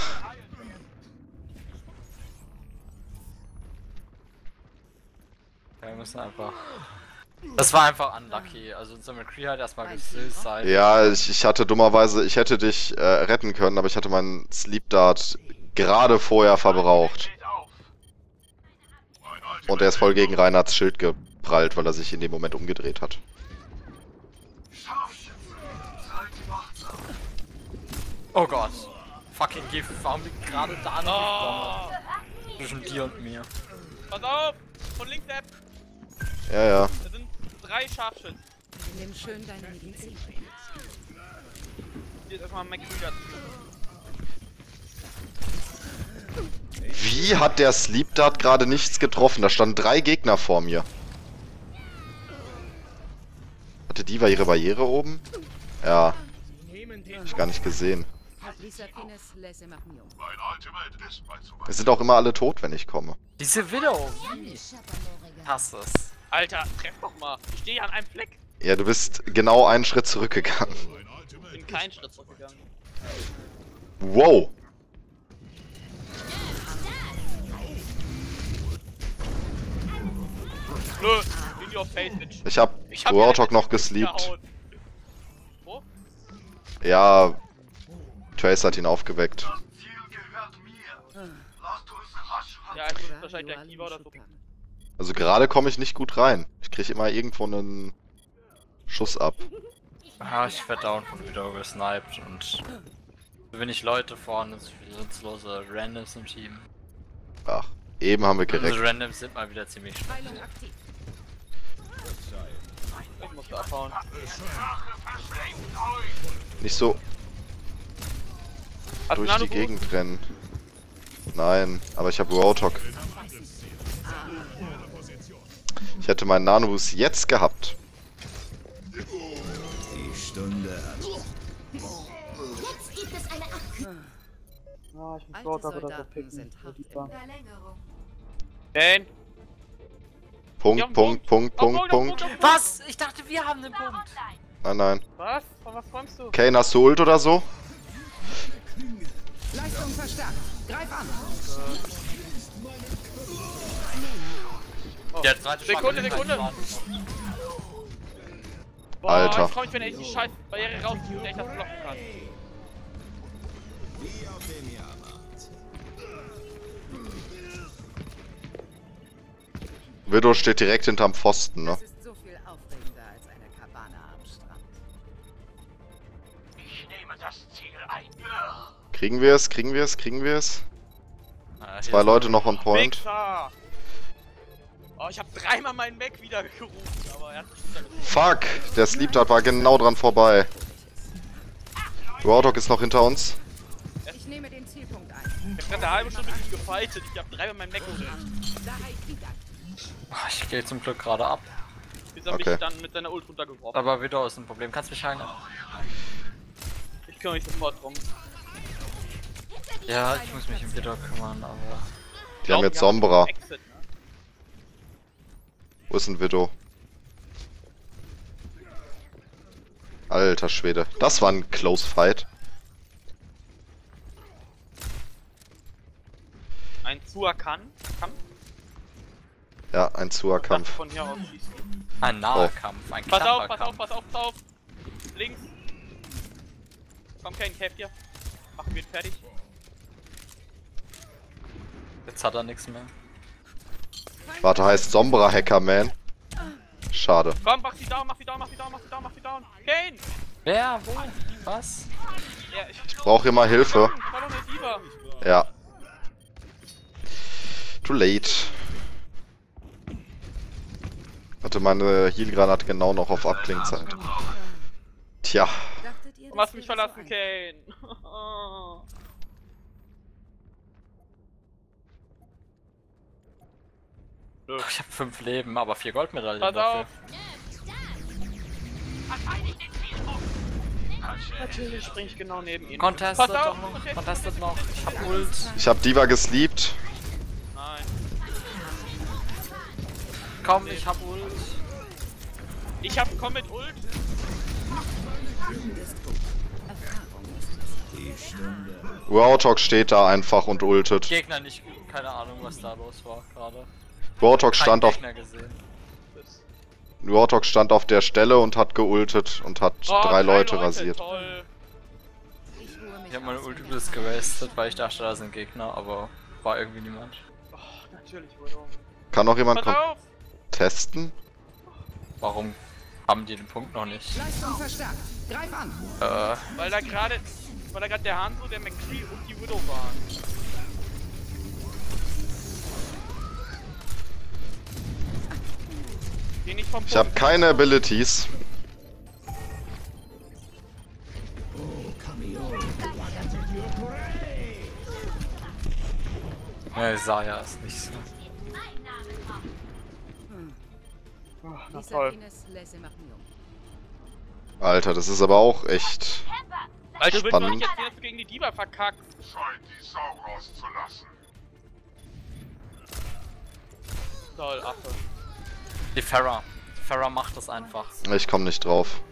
Ja, wir müssen einfach... Das war einfach unlucky. Also unser McCree hat erstmal gesuicide. Ja, ich, ich hatte dummerweise, ich hätte dich äh, retten können, aber ich hatte meinen Sleep Dart gerade vorher verbraucht. Und er ist voll gegen Reinhards Schild geprallt, weil er sich in dem Moment umgedreht hat. Oh Gott. Fucking Gift, warum liegt gerade da eine Giftbombe? Zwischen dir und mir. Pass auf! Von links ab! Ja, ja. Da sind drei Scharfschützen. Nimm schön deine Medizin. Hier ist erstmal McCree dazu. Wie hat der Sleep Dart gerade nichts getroffen? Da standen drei Gegner vor mir. Hatte die war ihre Barriere oben? Ja. Hab ich gar nicht gesehen. Es sind auch immer alle tot, wenn ich komme. Diese Widow! Ich hasse es. Alter, treff doch mal. Ich stehe an einem Fleck. Ja, du bist genau einen Schritt zurückgegangen. Ich bin keinen Schritt zurückgegangen. Wow! Nö, in your face, bitch. Ich hab, Ich hab Warthog ja noch gesleept. gehauen. Wo? Ja, Trace hat ihn aufgeweckt. Ja, es ist wahrscheinlich der Kiva oder so. Also gerade komme ich nicht gut rein. Ich kriege immer irgendwo einen Schuss ab. Ah, ich werd down von Widow gesniped und so wenig Leute vorne, so viele nutzlose Randoms im Team. Ach, eben haben wir Also gereckt. Randoms sind mal wieder ziemlich schlecht. Ich muss abhauen. Nicht so Hast du durch Nano die Boost? Gegend rennen. Nein, aber ich habe Warthog. Ich hätte meinen Nanoboost jetzt gehabt. Die Stunde hat. Jetzt gibt es eine Ak Ah, ich muss Alte dort aber das Soldaten picken. sind hart im Verlängerung. Kane! Punkt, Ja, Punkt, Punkt, Oh, Punkt, Punkt. Was? Ich dachte, wir haben den Punkt. Nein, nein. Was? Von was träumst du? Kane, hast du Ult oder so? Leistung verstärkt. Greif an. Oh. Der zweite Sekunde, Schlag- Sekunde! Boah, Alter. ich freu mich, wenn er die scheiß Barriere rauszieht und ich das blocken kann. Widow steht direkt hinterm Pfosten, ne? Das ist so viel aufregender als eine Cabana am Strand. Ich nehme das Ziel ein. Kriegen wir es? Kriegen wir es? Kriegen wir es? Nein. Ja, Zwei Leute noch on point. Wichser! Oh, ich hab dreimal meinen Mac wieder gerufen, aber er hat mich wieder gerufen. Fuck! Der Sleep Dart war genau dran vorbei. Warthog ist noch hinter uns. Ich nehme den Zielpunkt ein. Ich hab gerade eine halbe Stunde mit ihm gefightet. Ich hab dreimal meinen Mac gerufen. Ah, ich gehe zum Glück gerade ab. Bis er Okay. mich dann mit seiner Ult runtergeworfen hat. Aber Widow ist ein Problem. Kannst du mich heilen? Ich kümmere mich sofort drum. Ja, ich muss mich um Widow kümmern, aber... Die haben jetzt Sombra. Exit, ne? Wo ist ein Widow? Alter Schwede. Das war ein Close Fight. Ein Zuakan. Kampf. Ja, ein Zua-Kampf. Von hier aus schießen. Ein Nahkampf, ein Pass auf, pass auf, Klapperkampf. pass auf, pass auf. Links. Komm, kein Cap hier. Machen wir ihn fertig. Jetzt hat er nichts mehr. Warte, heißt Sombra Hacker Man. Schade. Komm, mach sie down, mach sie down, mach sie down, mach sie down, mach sie down. Kane! Wer? Wo? Was? Ja, ich Ich brauche hier mal Hilfe. Ich war doch eine Diva. Ja. Too late. Hatte meine Heal-Granate genau noch auf Abklingzeit. Tja. Dachtet ihr, Du das hast mich wäre so verlassen, einfach? Kane. Ich habe fünf Leben, aber vier Goldmedaillen Pass dafür. auf. Natürlich spring ich genau neben ihn. Contestet Pass auf, doch noch, contestet. contestet noch. Ich hab Ult. Ich hab Diva gesleept. Nein. Komm, ich hab Ult. Ich hab komm mit Ult. Warthog steht da einfach und ultet. Gegner nicht, keine Ahnung, was da los war gerade. Warthog Kein stand auf Gegner gesehen. Warthog stand auf der Stelle und hat geultet und hat Oh, drei Leute rasiert. Toll. Ich ruhe mich Ich hab meine aus. Ult übelst gewastet, weil ich dachte, da sind Gegner, aber war irgendwie niemand. Oh, natürlich, Widow. Kann noch jemand Pass auf. testen? Warum haben die den Punkt noch nicht? Leistung verstärkt. Greif an. Äh, Weil da gerade, weil da gerade der Hanzo, der McCree und die Widow waren. Geh nicht vom Ich habe keine Abilities. ne, Saya ist nicht so. Na Lisa toll. Ines Laisse Marion. Alter, das ist aber auch echt. Alter, du willst doch Spannend. nicht erzählen, dass du gegen die Diva verkackst. Scheint die Sau rauszulassen. Toll, Affe. Die Farah. Farah macht das einfach. Ich komme nicht drauf.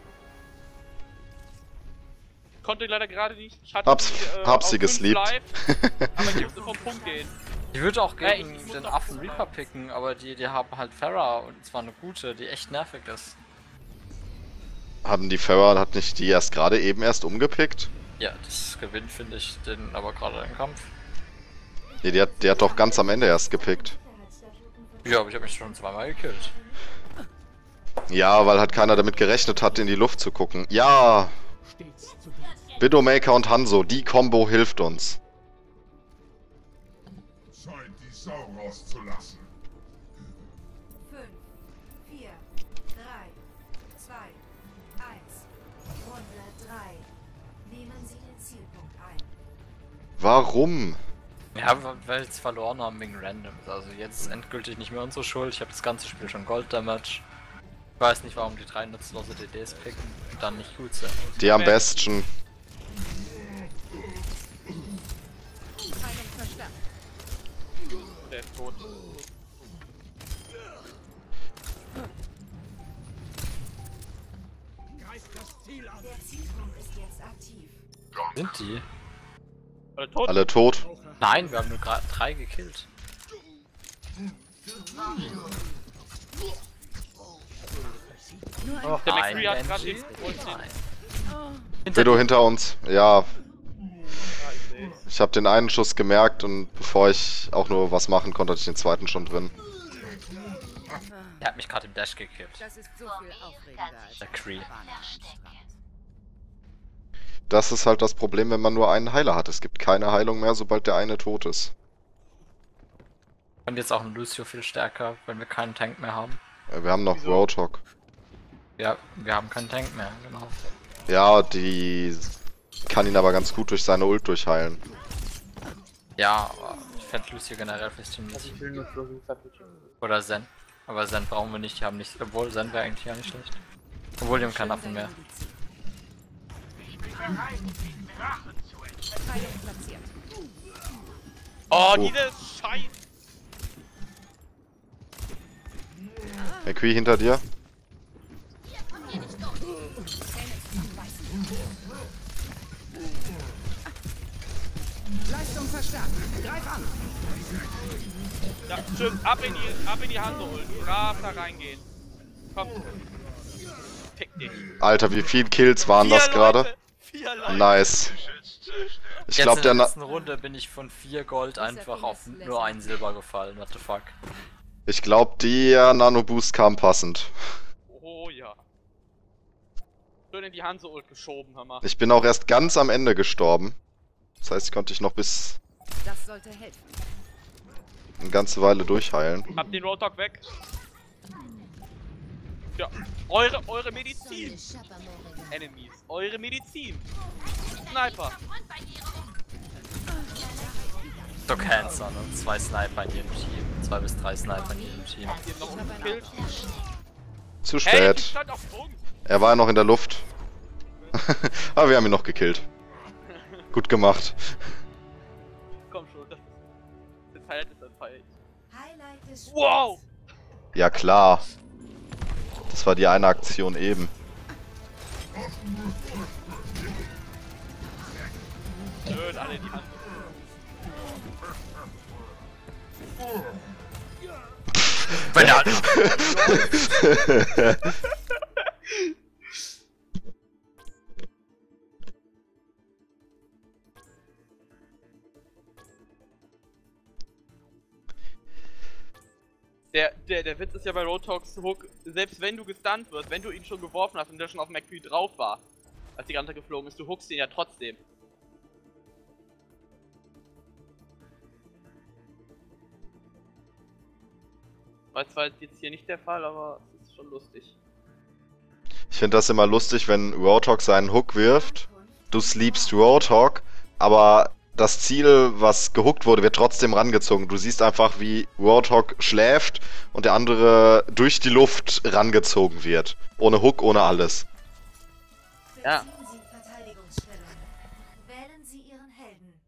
Konnte leider gerade nicht. Ich hatte Hab's, die, äh, hab auf sie fünf gesleept. live, aber ich musste vom Punkt gehen. Ich würde auch Ja, gegen ich muss den doch- Affen Reaper picken, aber die, die haben halt Farah und zwar eine gute, die echt nervig ist. Haben die Farah, hat nicht die erst gerade eben erst umgepickt? Ja, das gewinnt finde ich den aber gerade den Kampf. Nee, die hat, die hat doch ganz am Ende erst gepickt. Ja, aber ich habe mich schon zweimal gekillt. Ja, weil halt keiner damit gerechnet hat, in die Luft zu gucken. Ja! Widowmaker und Hanzo, die Combo hilft uns. Scheint die Sau rauszulassen. fünf, vier, drei, zwei, eins. Runde drei. Nehmen Sie den Zielpunkt ein. Warum? Ja, weil es verloren haben wegen Randoms. Also jetzt ist endgültig nicht mehr unsere Schuld. Ich habe das ganze Spiel schon Gold Damage. Ich weiß nicht, warum die drei nutzlose D Ds picken und dann nicht gut sind. Die am besten. Heilung verstärkt. Der ist tot. Der Zielpunkt ist jetzt aktiv. Sind die? Alle tot? Alle tot. Nein, wir haben nur gerade drei gekillt. Nur ein Oh, der Nein, McCree hat gerade Benji? den Wolf den. Nein. Widow hinter uns. Ja, Ja, ich seh's. ich habe den einen Schuss gemerkt und bevor ich auch nur was machen konnte, hatte ich den zweiten schon drin. Er hat mich gerade im Dash gekillt. Das ist so viel aufregender als Der eine Cree. Kabane am Strand. Das ist halt das Problem, wenn man nur einen Heiler hat. Es gibt keine Heilung mehr, sobald der eine tot ist. Und jetzt auch ein Lucio viel stärker, wenn wir keinen Tank mehr haben. Äh, Wir haben noch Wieso? Roadhog. Ja, wir haben keinen Tank mehr, genau. Ja, die kann ihn aber ganz gut durch seine Ult durchheilen. Ja, aber ich fände Lucio generell fast ziemlich. Ich will nur so Oder Zen. Aber Zen brauchen wir nicht, die haben nicht. Obwohl Zen wäre eigentlich gar nicht schlecht. Obwohl die haben keine Waffen mehr. Verteidigung platziert. Oh, Oh. dieses Scheiß! McQueen hinter dir. Leistung verstärkt. Greif an. Ja, stimmt. Ab in die, ab in die Hand holen. Brav da reingehen. Komm. Fick dich. Alter, wie viele Kills waren das Vier gerade? Leute. Vier Leute. Nice. Ich Jetzt glaube, in der der Na letzten Runde bin ich von vier Gold einfach auf nur ein Silber gefallen. What the fuck? ich glaube, der Nano Boost kam passend. Oh ja. Schön in die Hand so ult geschoben, hör mal. Ich bin auch erst ganz am Ende gestorben. Das heißt, ich konnte ich noch bis Das sollte helfen. eine ganze Weile durchheilen. Habt den Roadhog weg. Ja. Eure, eure Medizin. Enemies. Eure Medizin. Sniper. So Cancer, ne? Zwei Sniper in jedem Team. Zwei bis drei Sniper in jedem Team. Habt ihr noch einen gekillt? Zu Hey, ich spät. stand auf Punkt. Er war ja noch in der Luft. Aber wir haben ihn noch gekillt. Gut gemacht. Komm schon, das ist. Das Highlight ist dann feier. Highlight des Spiels. Wow! Ja klar. Das war die eine Aktion eben. Schön, alle in die Hand. Banane! Der, der, der Witz ist ja bei Roadhogs Hook, selbst wenn du gestunt wirst, wenn du ihn schon geworfen hast und der schon auf McQueen drauf war, als die Granate geflogen ist, du hookst ihn ja trotzdem. War zwar jetzt hier nicht der Fall, aber es ist schon lustig. Ich finde das immer lustig, wenn Roadhog seinen Hook wirft. Du sleepst Roadhog, aber das Ziel, was gehuckt wurde, wird trotzdem rangezogen. Du siehst einfach, wie Roadhog schläft und der andere durch die Luft rangezogen wird. Ohne Hook, ohne alles. Ja. Beziehen Sie Verteidigungsstellung. Wählen Sie Ihren Helden.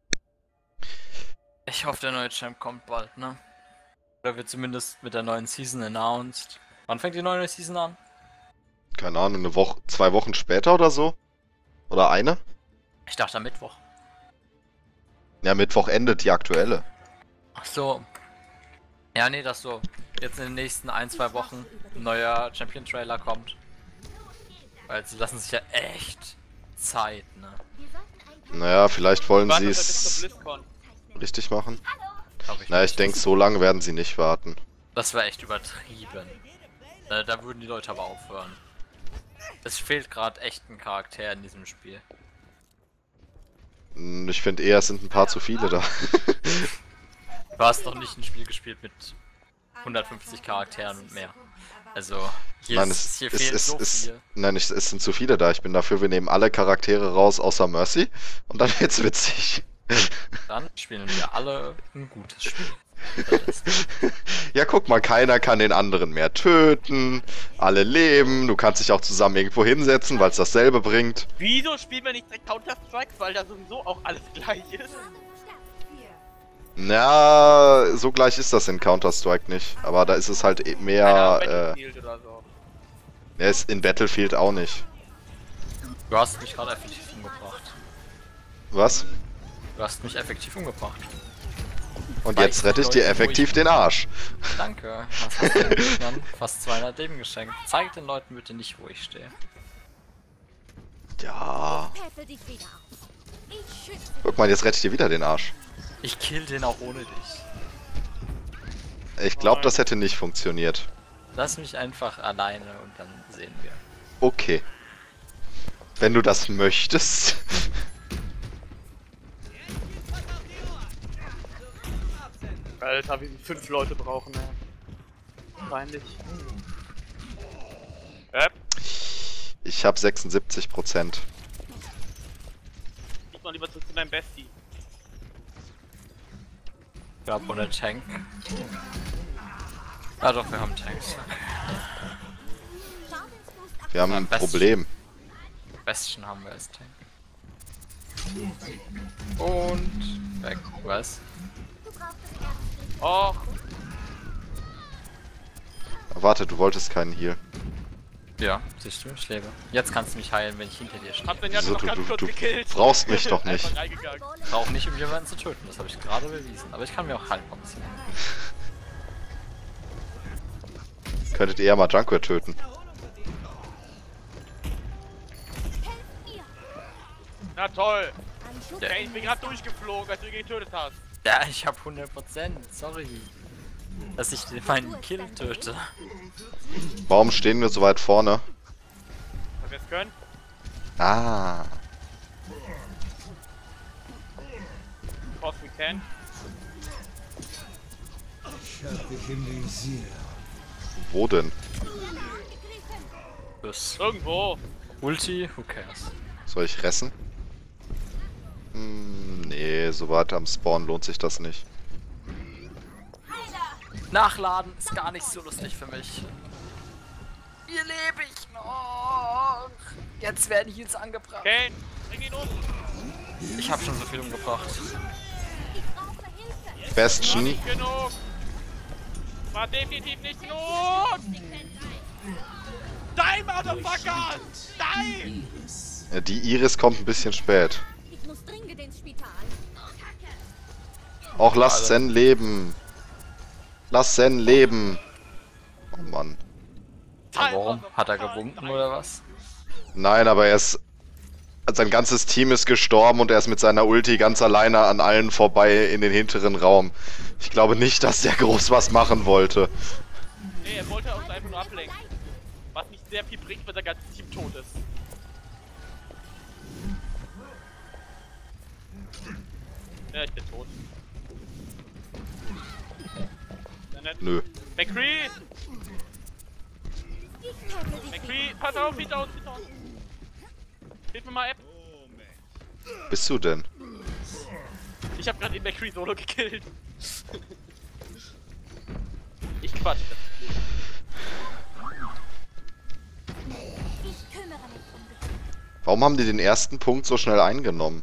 Ich hoffe, der neue Champ kommt bald, ne? Oder wird zumindest mit der neuen Season announced. Wann fängt die neue Season an? Keine Ahnung, eine Woche, zwei Wochen später oder so? Oder eine? Ich dachte am Mittwoch. Ja, Mittwoch endet die aktuelle. Ach so. Ja, nee, dass so jetzt in den nächsten ein, zwei Wochen ein neuer Champion-Trailer kommt. Weil sie lassen sich ja echt Zeit, ne? Naja, vielleicht wollen Warte sie bis zur es BlizzCon. richtig machen. Glaub ich Na, ich nicht. denke, so lange werden sie nicht warten. Das wäre echt übertrieben. Äh, da würden die Leute aber aufhören. Es fehlt gerade echt ein Charakter in diesem Spiel. Hm, Ich finde eher, es sind ein paar zu viele da. Du hast doch nicht ein Spiel gespielt mit hundertfünfzig Charakteren und mehr. Also, hier, Nein, ist, es, hier es, fehlt es, so es, viel. nein es, es sind zu viele da. Ich bin dafür, wir nehmen alle Charaktere raus außer Mercy und dann wird's witzig. Dann spielen wir alle ein gutes Spiel. Das ist- Ja, guck mal, keiner kann den anderen mehr töten. Alle leben. Du kannst dich auch zusammen irgendwo hinsetzen, weil es dasselbe bringt. Wieso spielen wir nicht direkt Counter-Strike? Weil da sowieso auch alles gleich ist. Na, so gleich ist das in Counter-Strike nicht. Aber da ist es halt eh Keine Ahnung, mehr. Äh, Battlefield oder so. ja, ist in Battlefield auch nicht. Du hast mich gerade effektiv umgebracht. Was? Du hast mich effektiv umgebracht. Und Weißt jetzt du, rette ich dir Leute, wo effektiv ich- den Arsch. Danke. Was hast du den Gegnern fast zweihundert Leben geschenkt? Zeig den Leuten bitte nicht, wo ich stehe. Ja. Päppel dich wieder auf. Ich schütze Guck mal, jetzt rette ich dir wieder den Arsch. Ich kill den auch ohne dich. Ich glaube, das hätte nicht funktioniert. Lass mich einfach alleine und dann sehen wir. Okay. Wenn du das möchtest. Alter, wie sie fünf Leute brauchen, ey. Peinlich. Yep. Ich hab sechsundsiebzig Prozent. Gib mal lieber zurück zu deinem Bestie. Ich glaub, ohne Tank. Ah doch, wir haben Tanks. Wir haben Ja, ein Best- Problem. Bestien haben wir als Tank. Und weg. Was? Och, Warte, du wolltest keinen Heal. Ja, siehst du, ich lebe. Jetzt kannst du mich heilen, wenn ich hinter dir stehe. hab den ja Wieso, noch du, ganz du, kurz du gekillt. brauchst mich doch nicht. Einfach reingegangen. Brauch nicht, um jemanden zu töten, das habe ich gerade bewiesen. Aber ich kann mir auch heilen. Könntet ihr ja mal Junker töten. Na toll. Ja. Ey, ich bin gerade durchgeflogen, als du ihn getötet hast. Ja, ich hab hundert Prozent, sorry. Dass ich den- meinen Kill töte. Warum stehen wir so weit vorne? Weil wir es können. Ah. Cause we can. Ich hab dich im Visier. Wo denn? Bis Irgendwo. Ulti, who cares? Soll ich ressen? Hm, nee, so weit am Spawn lohnt sich das nicht. Nachladen ist gar nicht so lustig für mich. Hier lebe ich noch. Jetzt werden Heals angebracht. Kane, bring ihn um. Ich habe schon so viel umgebracht. War Bastion, nicht genug. War definitiv nicht genug. Dein Motherfucker! Dein! ja, die Iris kommt ein bisschen spät. Ich muss dringend ins Spital. Auch lass Zen leben. Lass Zen leben. Oh Mann. Aber warum? Hat er gewunken oder was? Nein, aber er ist... Sein ganzes Team ist gestorben und er ist mit seiner Ulti ganz alleine an allen vorbei in den hinteren Raum. Ich glaube nicht, dass der groß was machen wollte. Nee, er wollte uns einfach nur ablenken. Was nicht sehr viel bringt, wenn sein ganzes Team tot ist. Ja, ich bin tot. Ja, nett. Nö. McCree! Ich tackle dich. McCree, pass auf, hinter uns, hinter uns! Hilf mir mal, App! Bist du denn? Ich hab grad den McCree solo gekillt. Ich quatsch. Ich kümmere mich um dich. Warum haben die den ersten Punkt so schnell eingenommen?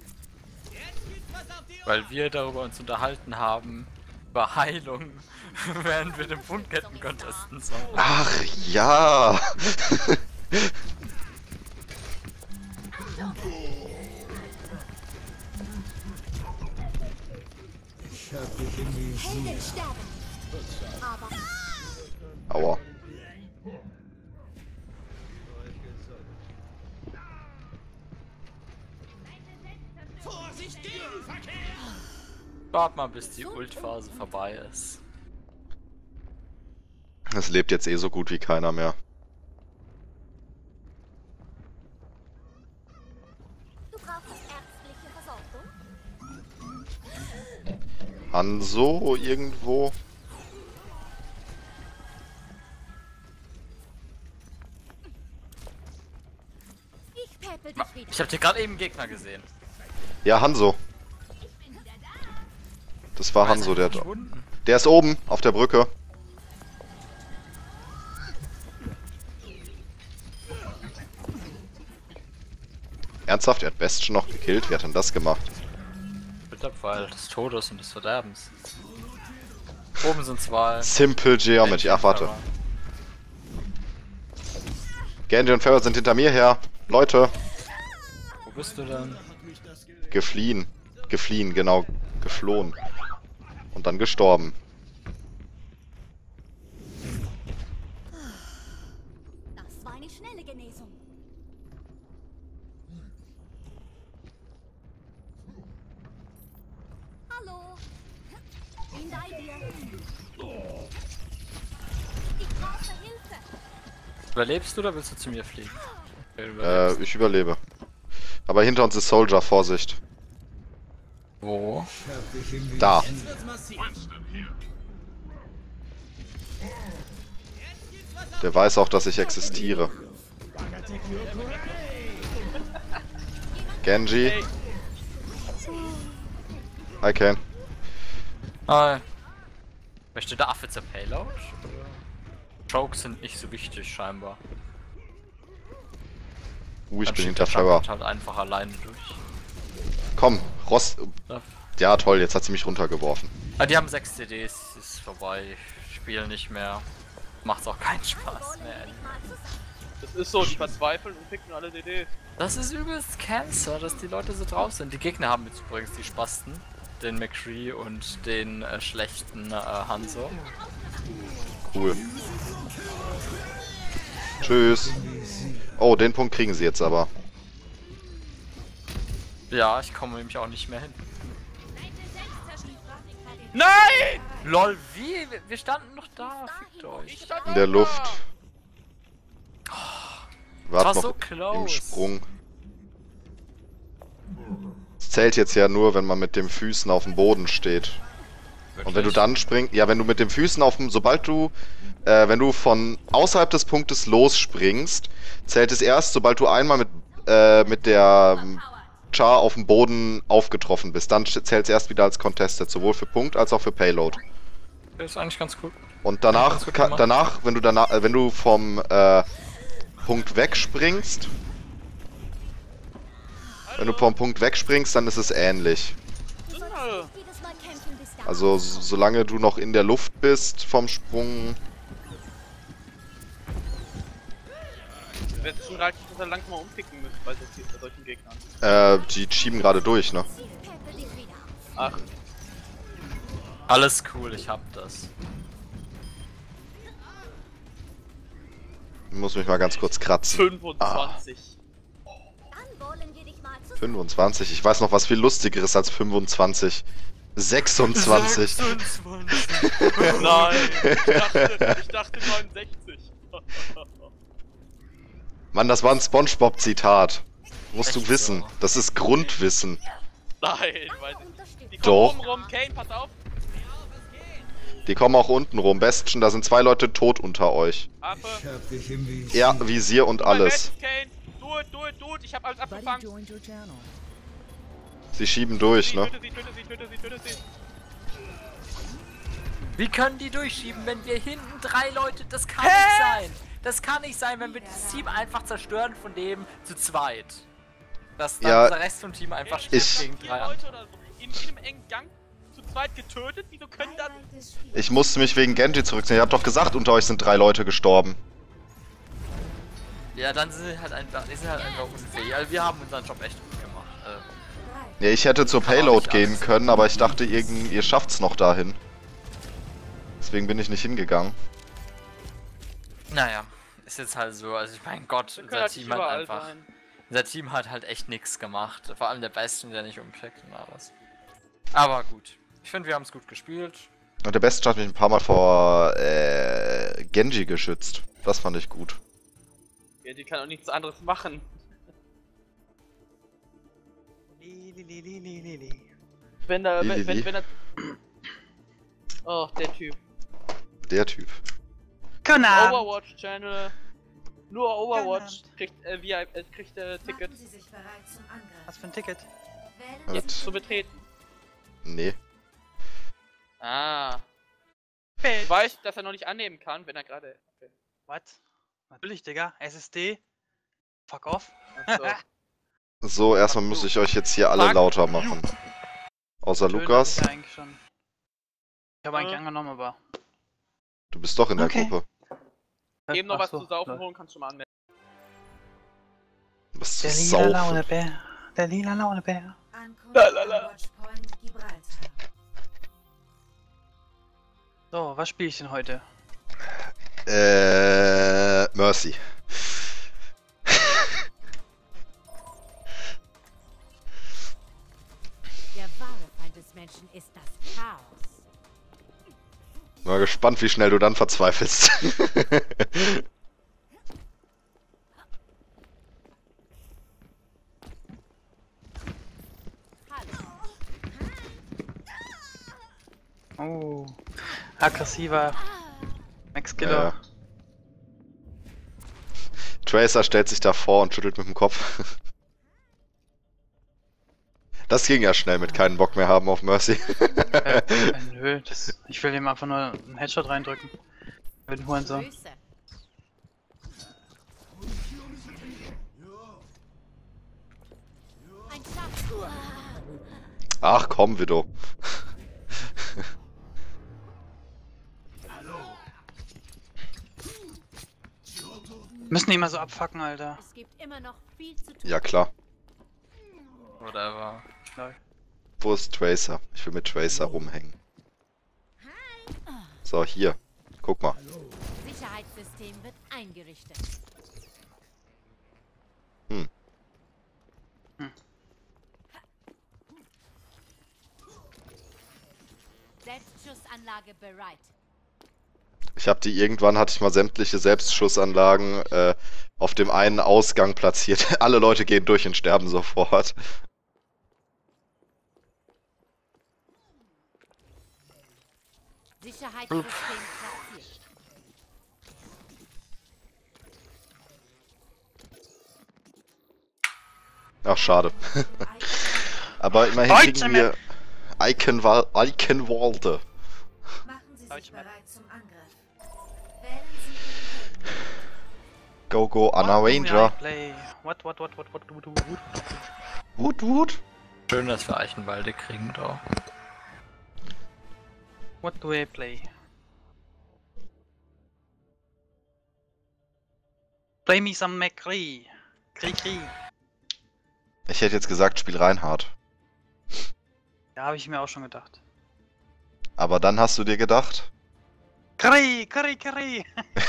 Weil wir darüber uns unterhalten haben, über Heilung, während wir den Punktketten contesten sollen. Ach ja! Ich hab dich im Visier. Helden sterben. Aber Aua. Wart mal, bis die Ult-Phase vorbei ist. Es lebt jetzt eh so gut wie keiner mehr. du brauchst ärztliche Versorgung. Hanzo irgendwo? Ich päppel dich wieder. Ich hab dir gerade eben einen Gegner gesehen. Ja, Hanzo. Das war Hanzo, der... Verschwunden. Der ist oben, auf der Brücke. Ernsthaft? Er hat Bastion noch gekillt? Wer hat denn das gemacht? Bitterpfeil des Todes und des Verderbens. Oben sind zwei. Simple Geometry. Ach, warte. Genji und Farrah sind hinter mir her. Leute. Wo bist du denn? Gefliehen. Gefliehen, genau. Geflohen. Und dann gestorben. Das war eine schnelle Genesung. Hallo. Bin bei dir. Ich brauche Hilfe. Überlebst du oder willst du zu mir fliegen? Ja, du Äh, überlebst. ich überlebe. Aber hinter uns ist Soldier, Vorsicht. Wo? Ich hab dich im Visier. Da. Der weiß auch, dass ich existiere. Genji. Hey, I can. Hi. Möchte der Affe zur Payload? Oder? Chokes sind nicht so wichtig scheinbar. Uh, ich Dann bin schiebt hinter der Trevor. Jungle halt einfach alleine durch. Komm, Rost. Ja. Ja, toll, jetzt hat sie mich runtergeworfen. Ah, die haben sechs C Ds, ist vorbei. Spielen nicht mehr. Macht's auch keinen Spaß mehr. das ist so, die verzweifeln und picken alle D Ds. Das ist übelst Cancer, dass die Leute so drauf sind. Die Gegner haben jetzt übrigens die Spasten. Den McCree und den äh, schlechten äh, Hanzo. Cool. Tschüss. Oh, den Punkt kriegen sie jetzt aber. Ja, ich komme nämlich auch nicht mehr hin. Nein! LOL, wie? Wir- Wir standen noch da, fickt euch. Ich stand In der da. Luft. war Wart noch so im close. Sprung. Es zählt jetzt ja nur, wenn man mit den Füßen auf dem Boden steht. Und wenn du dann springst, ja, wenn du mit den Füßen auf dem, sobald du, äh, wenn du von außerhalb des Punktes losspringst, zählt es erst, sobald du einmal mit, äh, mit der ähm, Char auf dem Boden aufgetroffen bist. Dann zählt es erst wieder als Contested, sowohl für Punkt als auch für Payload. Das ist eigentlich ganz cool. Und danach, Ganz gut ka- gemacht. danach, wenn du danach, äh, wenn du vom äh, Punkt wegspringst, wenn du vom Punkt wegspringst, dann ist es ähnlich. Hallo. Jedes Mal kämpfen, bis der Also s- solange du noch in der Luft bist vom Sprung, Es wird schon reichen, dass er langsam mal umpicken müsst bei, so, bei solchen Gegnern. äh, die schieben gerade durch, ne? Peppe dich wieder. Ach, Alles cool, ich hab das. Ich muss mich mal ganz kurz kratzen. fünfundzwanzig. Dann wollen wir dich mal zu fünfundzwanzig, ich weiß noch was viel lustigeres als fünfundzwanzig. sechsundzwanzig. Nein, ich dachte, ich dachte neunundsechzig. Mann, das war ein SpongeBob-Zitat. Musst du Echt wissen. so? Das ist Grundwissen. Nein, weiß ich nicht. unterstützen. Die Doch. kommen oben rum, Kane, pass auf. Die kommen auch unten rum. Bestien, da sind zwei Leute tot unter euch. Affe. Ich hab dich im Visier. Ja, Visier und Mein alles. Best, Kane. Do it, do it, do it. Ich hab alles abgefangen. Sie schieben durch, Sie, ne? töte sie, töte sie, töte sie, töte sie. Wie können die durchschieben, wenn wir hinten drei Leute... Das kann nicht sein. Das kann nicht sein, wenn wir das Team einfach zerstören von dem zu zweit. Dass dann Ja, unser Rest vom Team einfach Ey, stirbt ich- gegen vier drei an. Leute oder so. In jedem engen Gang zu zweit getötet. Wieso können das... Highlight des Spiels. Ich musste mich wegen Genji zurückziehen. Ihr habt doch gesagt, unter euch sind drei Leute gestorben. Ja, dann sind sie halt einfach, die sind halt einfach unfähig. Also wir haben unseren Job echt gut gemacht. Äh, Ja, ich hätte zur Kann man Payload nicht gehen alles. können, aber ich dachte, irgend, ihr schafft's noch dahin. Deswegen bin ich nicht hingegangen. naja, ist jetzt halt so. Also ich mein Gott, Wir können unser halt Team nicht hat überall einfach... sein. Unser Team hat halt echt nichts gemacht. Vor allem der Besten, der nicht umpickt und alles. Aber gut. Ich finde, wir haben es gut gespielt. Und der Beste hat mich ein paar Mal vor äh, Genji geschützt. Das fand ich gut. Ja, die kann auch nichts anderes machen. Wenn da, wenn, wenn, wenn er... Oh, der Typ. Der Typ. Overwatch Channel. Nur Overwatch kriegt äh, V I P, äh, kriegt äh, Ticket Machen Sie sich bereit zum Angriff. Was für ein Ticket? Wählen Jetzt. Sie zu betreten. Nee. Ah. Ich weiß, dass er noch nicht annehmen kann, wenn er gerade. Okay. Was? Natürlich, Digga. S S D. Fuck off. Achso. So, erstmal muss ich euch jetzt hier alle Fuck. lauter machen. Außer Tönen Lukas. hab ich eigentlich schon. Ich habe eigentlich Äh. angenommen, aber. Du bist doch in der Okay. Gruppe. Eben noch Ach was so, zu saufen lol. holen, kannst du mal anmelden. Was zu Der lila saufen. Launebär. Der lila Launebär. Ankunft Lalala. am Watchpoint Gibraltar. So, was spiele ich denn heute? Äh, Mercy. Der wahre Feind des Menschen ist das Chaos. Mal gespannt, wie schnell du dann verzweifelst. Hallo. Oh. Aggressiver. Max-Killer. Ja. Tracer stellt sich davor und schüttelt mit dem Kopf. Das ging ja schnell mit keinen Bock mehr haben auf Mercy. äh, äh, nö, das, ich will ihm einfach nur einen Headshot reindrücken. Mit dem Hurensohn. Grüße. Ein Schatz. Ach komm, Widow. Müssen die immer so abfucken, Alter. Es gibt immer noch viel zu tun. Ja klar. Whatever. Lol. Wo ist Tracer? Ich will mit Tracer rumhängen. So, hier. Guck mal. Sicherheitssystem wird eingerichtet. Hm. Hm. Selbstschussanlage bereit. Ich habe die irgendwann, hatte ich mal sämtliche Selbstschussanlagen äh, auf dem einen Ausgang platziert. Alle Leute gehen durch und sterben sofort. Sicherheitssystem platziert. Ach, schade. Aber immerhin Deutsche kriegen wir Eichenwal Eichenwalde. Machen Sie sich Deutsche Map. bereit zum Angriff. Wählen Sie Ihren Helden. Go, go, Anna What do I Ranger. play? What, what, what, what, what, what, what, what? Wut, wut. Schön, dass wir Eichenwalde kriegen da. What do I play? Play me some McCree. Krie, Krie. Ich hätte jetzt gesagt, spiel Reinhard. Ja, habe ich mir auch schon gedacht. Aber dann hast du dir gedacht? Krie, Krie, Krie.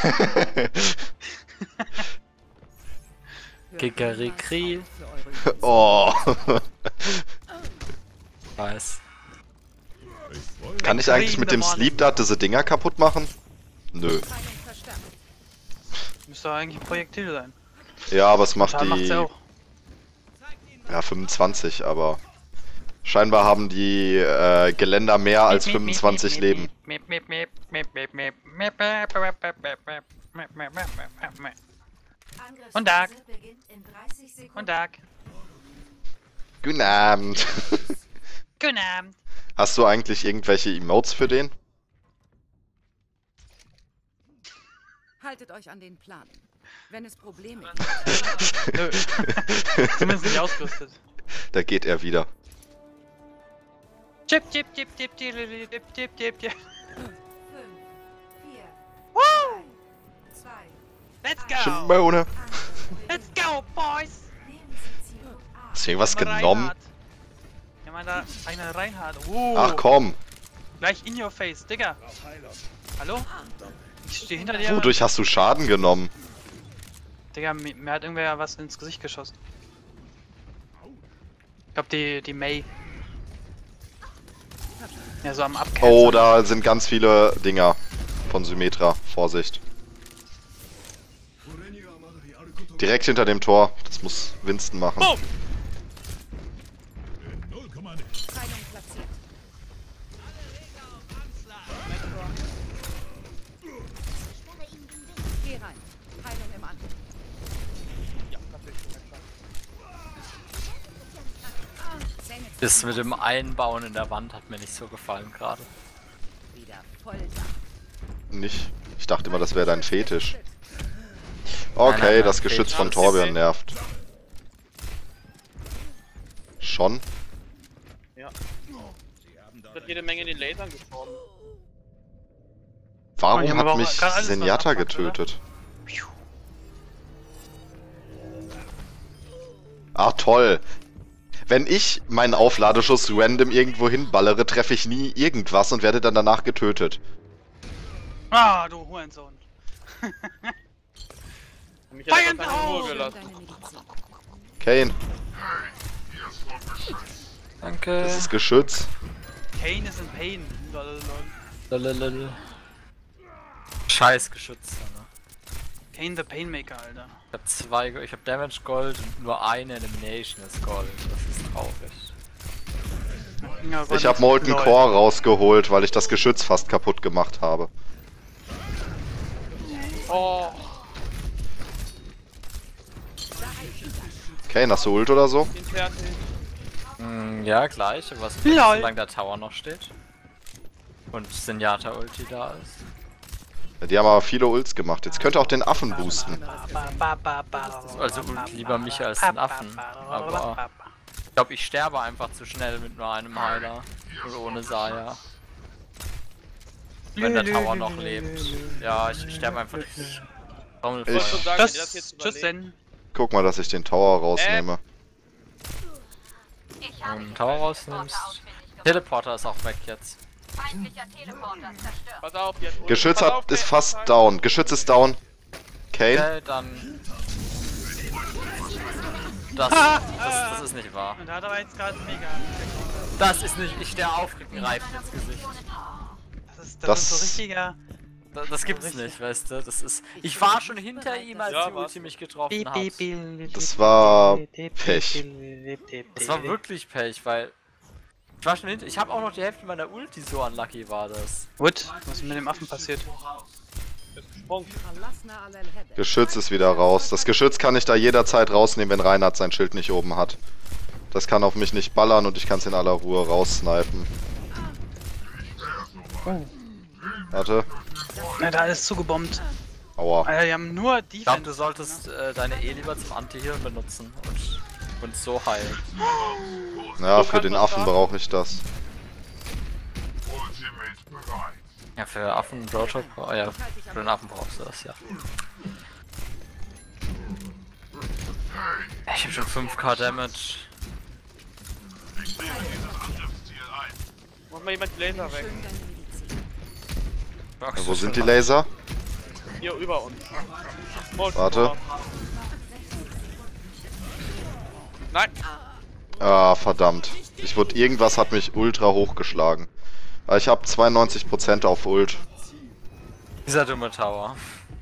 Kikerikri. Oh. Weiß. Kann ich eigentlich mit dem Sleep Dart diese Dinger kaputt machen? Nö. Müsste eigentlich ein Projektil sein. Ja, aber es macht Schaden macht's die... ja auch. Ja, fünfundzwanzig, aber... Scheinbar haben die äh, Geländer mehr als fünfundzwanzig Leben. Und Tag. Angriffsphase beginnt in dreißig Sekunden. Und Tag. Guten Abend. Guten Abend. Hast du eigentlich irgendwelche Emotes für den? Haltet euch an den Plan. Wenn es Probleme gibt. Nö. Zumindest nicht ausgerüstet. Da geht er wieder. Chip, chip, chip, chip, chip, chip, chip, chip, chip. fünf, vier, Woo! drei, zwei, Let's go! Schimone. Let's go, boys! nehmen Sie Ziel A. Hast du irgendwas Haben wir genommen? Reinhard. Ja, man, da eine Reinhard. Uh, Ach komm. Gleich in your face, Digga. Hallo? Ich stehe hinter dir. Wodurch hast du Schaden genommen? Digga, mir, mir hat irgendwer was ins Gesicht geschossen. Ich glaub, die, die May. Ja, so am Abcancel. Oh, da sind ganz viele Dinger von Symmetra. Vorsicht. Direkt hinter dem Tor. Das muss Winston machen. Boom! Teilung platziert. Geh rein. Teilung im Angriff. Das mit dem Einbauen in der Wand hat mir nicht so gefallen gerade. Wieder voll da. Nicht. Ich dachte immer, das wäre dein Fetisch. Nein, Okay, nein, das nein, Geschütz Fetisch von ist Torbjörn okay. nervt. Schon? Ja. Wird jede Menge in den Lasern gestorben. Warum Oh, die haben aber hat auch mich gerade alles Zenyatta was abfuckt, oder? getötet? Ach toll. Wenn ich meinen Aufladeschuss random irgendwo hinballere, treffe ich nie irgendwas und werde dann danach getötet. Ah, du Hurensohn. Mich hat Feiern einfach keine Ruhe auf! gelassen. Deine Medizin. Kane, Danke. das ist Geschütz. Kane is in pain. Lol, lol. Lalalala. Scheiß Geschütz. Ne? Kane the Painmaker, Alter. Ich hab zwei, Go- ich hab Damage Gold und nur eine Elimination ist Gold. Das ist traurig. Ja, Ich habe Molten Lol. Core rausgeholt, weil ich das Geschütz fast kaputt gemacht habe. Oh. Okay, hast du Ult oder so? Den fertig. Mm, ja, gleich. Was, Lol. solange der Tower noch steht. Und Zenyatta Ulti da ist. Ja, die haben aber viele Ults gemacht. Jetzt könnte auch den Affen boosten. Also gut, lieber mich als den Affen. Aber ich glaube, ich sterbe einfach zu schnell mit nur einem Heiler. Oder ohne Saya. Wenn der Tower noch lebt. Ja, ich sterbe einfach durch Ich Trommelfeuer. wollte schon sagen, wenn ihr das Tschüss, jetzt tschüss überlebt. denn. Guck mal, dass ich den Tower rausnehme. Wenn du den Tower rausnimmst. Teleporter ist auch weg jetzt. Pass auf, jetzt. Geschütz Pass auf, hat, ist Kane. fast down. Geschütz ist down. Kane? Okay, dann. Das, das, das ist nicht wahr. Und da hat aber jetzt gerade mega. Das ist nicht. Ich stehe auf, krieg einen Reifen ins Gesicht. Das ist, das Das- ist so richtiger. Das, das gibt's nicht, weißt du? Das ist. Ich war schon hinter ihm, als Ja, die Ulti was? mich getroffen hat. Das war Pech. Das war wirklich Pech, weil. Ich war schon hinter. Ich habe auch noch die Hälfte meiner Ulti, so unlucky war das. What? Was ist mit dem Affen passiert? Geschütz ist wieder raus. Das Geschütz kann ich da jederzeit rausnehmen, wenn Reinhard sein Schild nicht oben hat. Das kann auf mich nicht ballern und ich kann es in aller Ruhe raussnipen. Oh. Warte. Na, da ist zugebombt. Aua. Alter, die haben nur Ich glaube, Defense. du solltest äh, deine E lieber zum Anti-Heal benutzen und, und so heilen. Ja, Du für kannst den was Affen sagen? brauche ich das. Ja, für Affen, Brotok, oh ja, für den Affen brauchst du das, ja. Ich hab schon fünf K Damage. Mach mal jemand die Laser weg. Ja, Wo sind die Laser? Hier über uns. Molten Warte. Core. Nein. Ah, verdammt. Ich wurde, irgendwas hat mich ultra hochgeschlagen. Aber ich habe zweiundneunzig Prozent auf Ult. Dieser dumme Tower.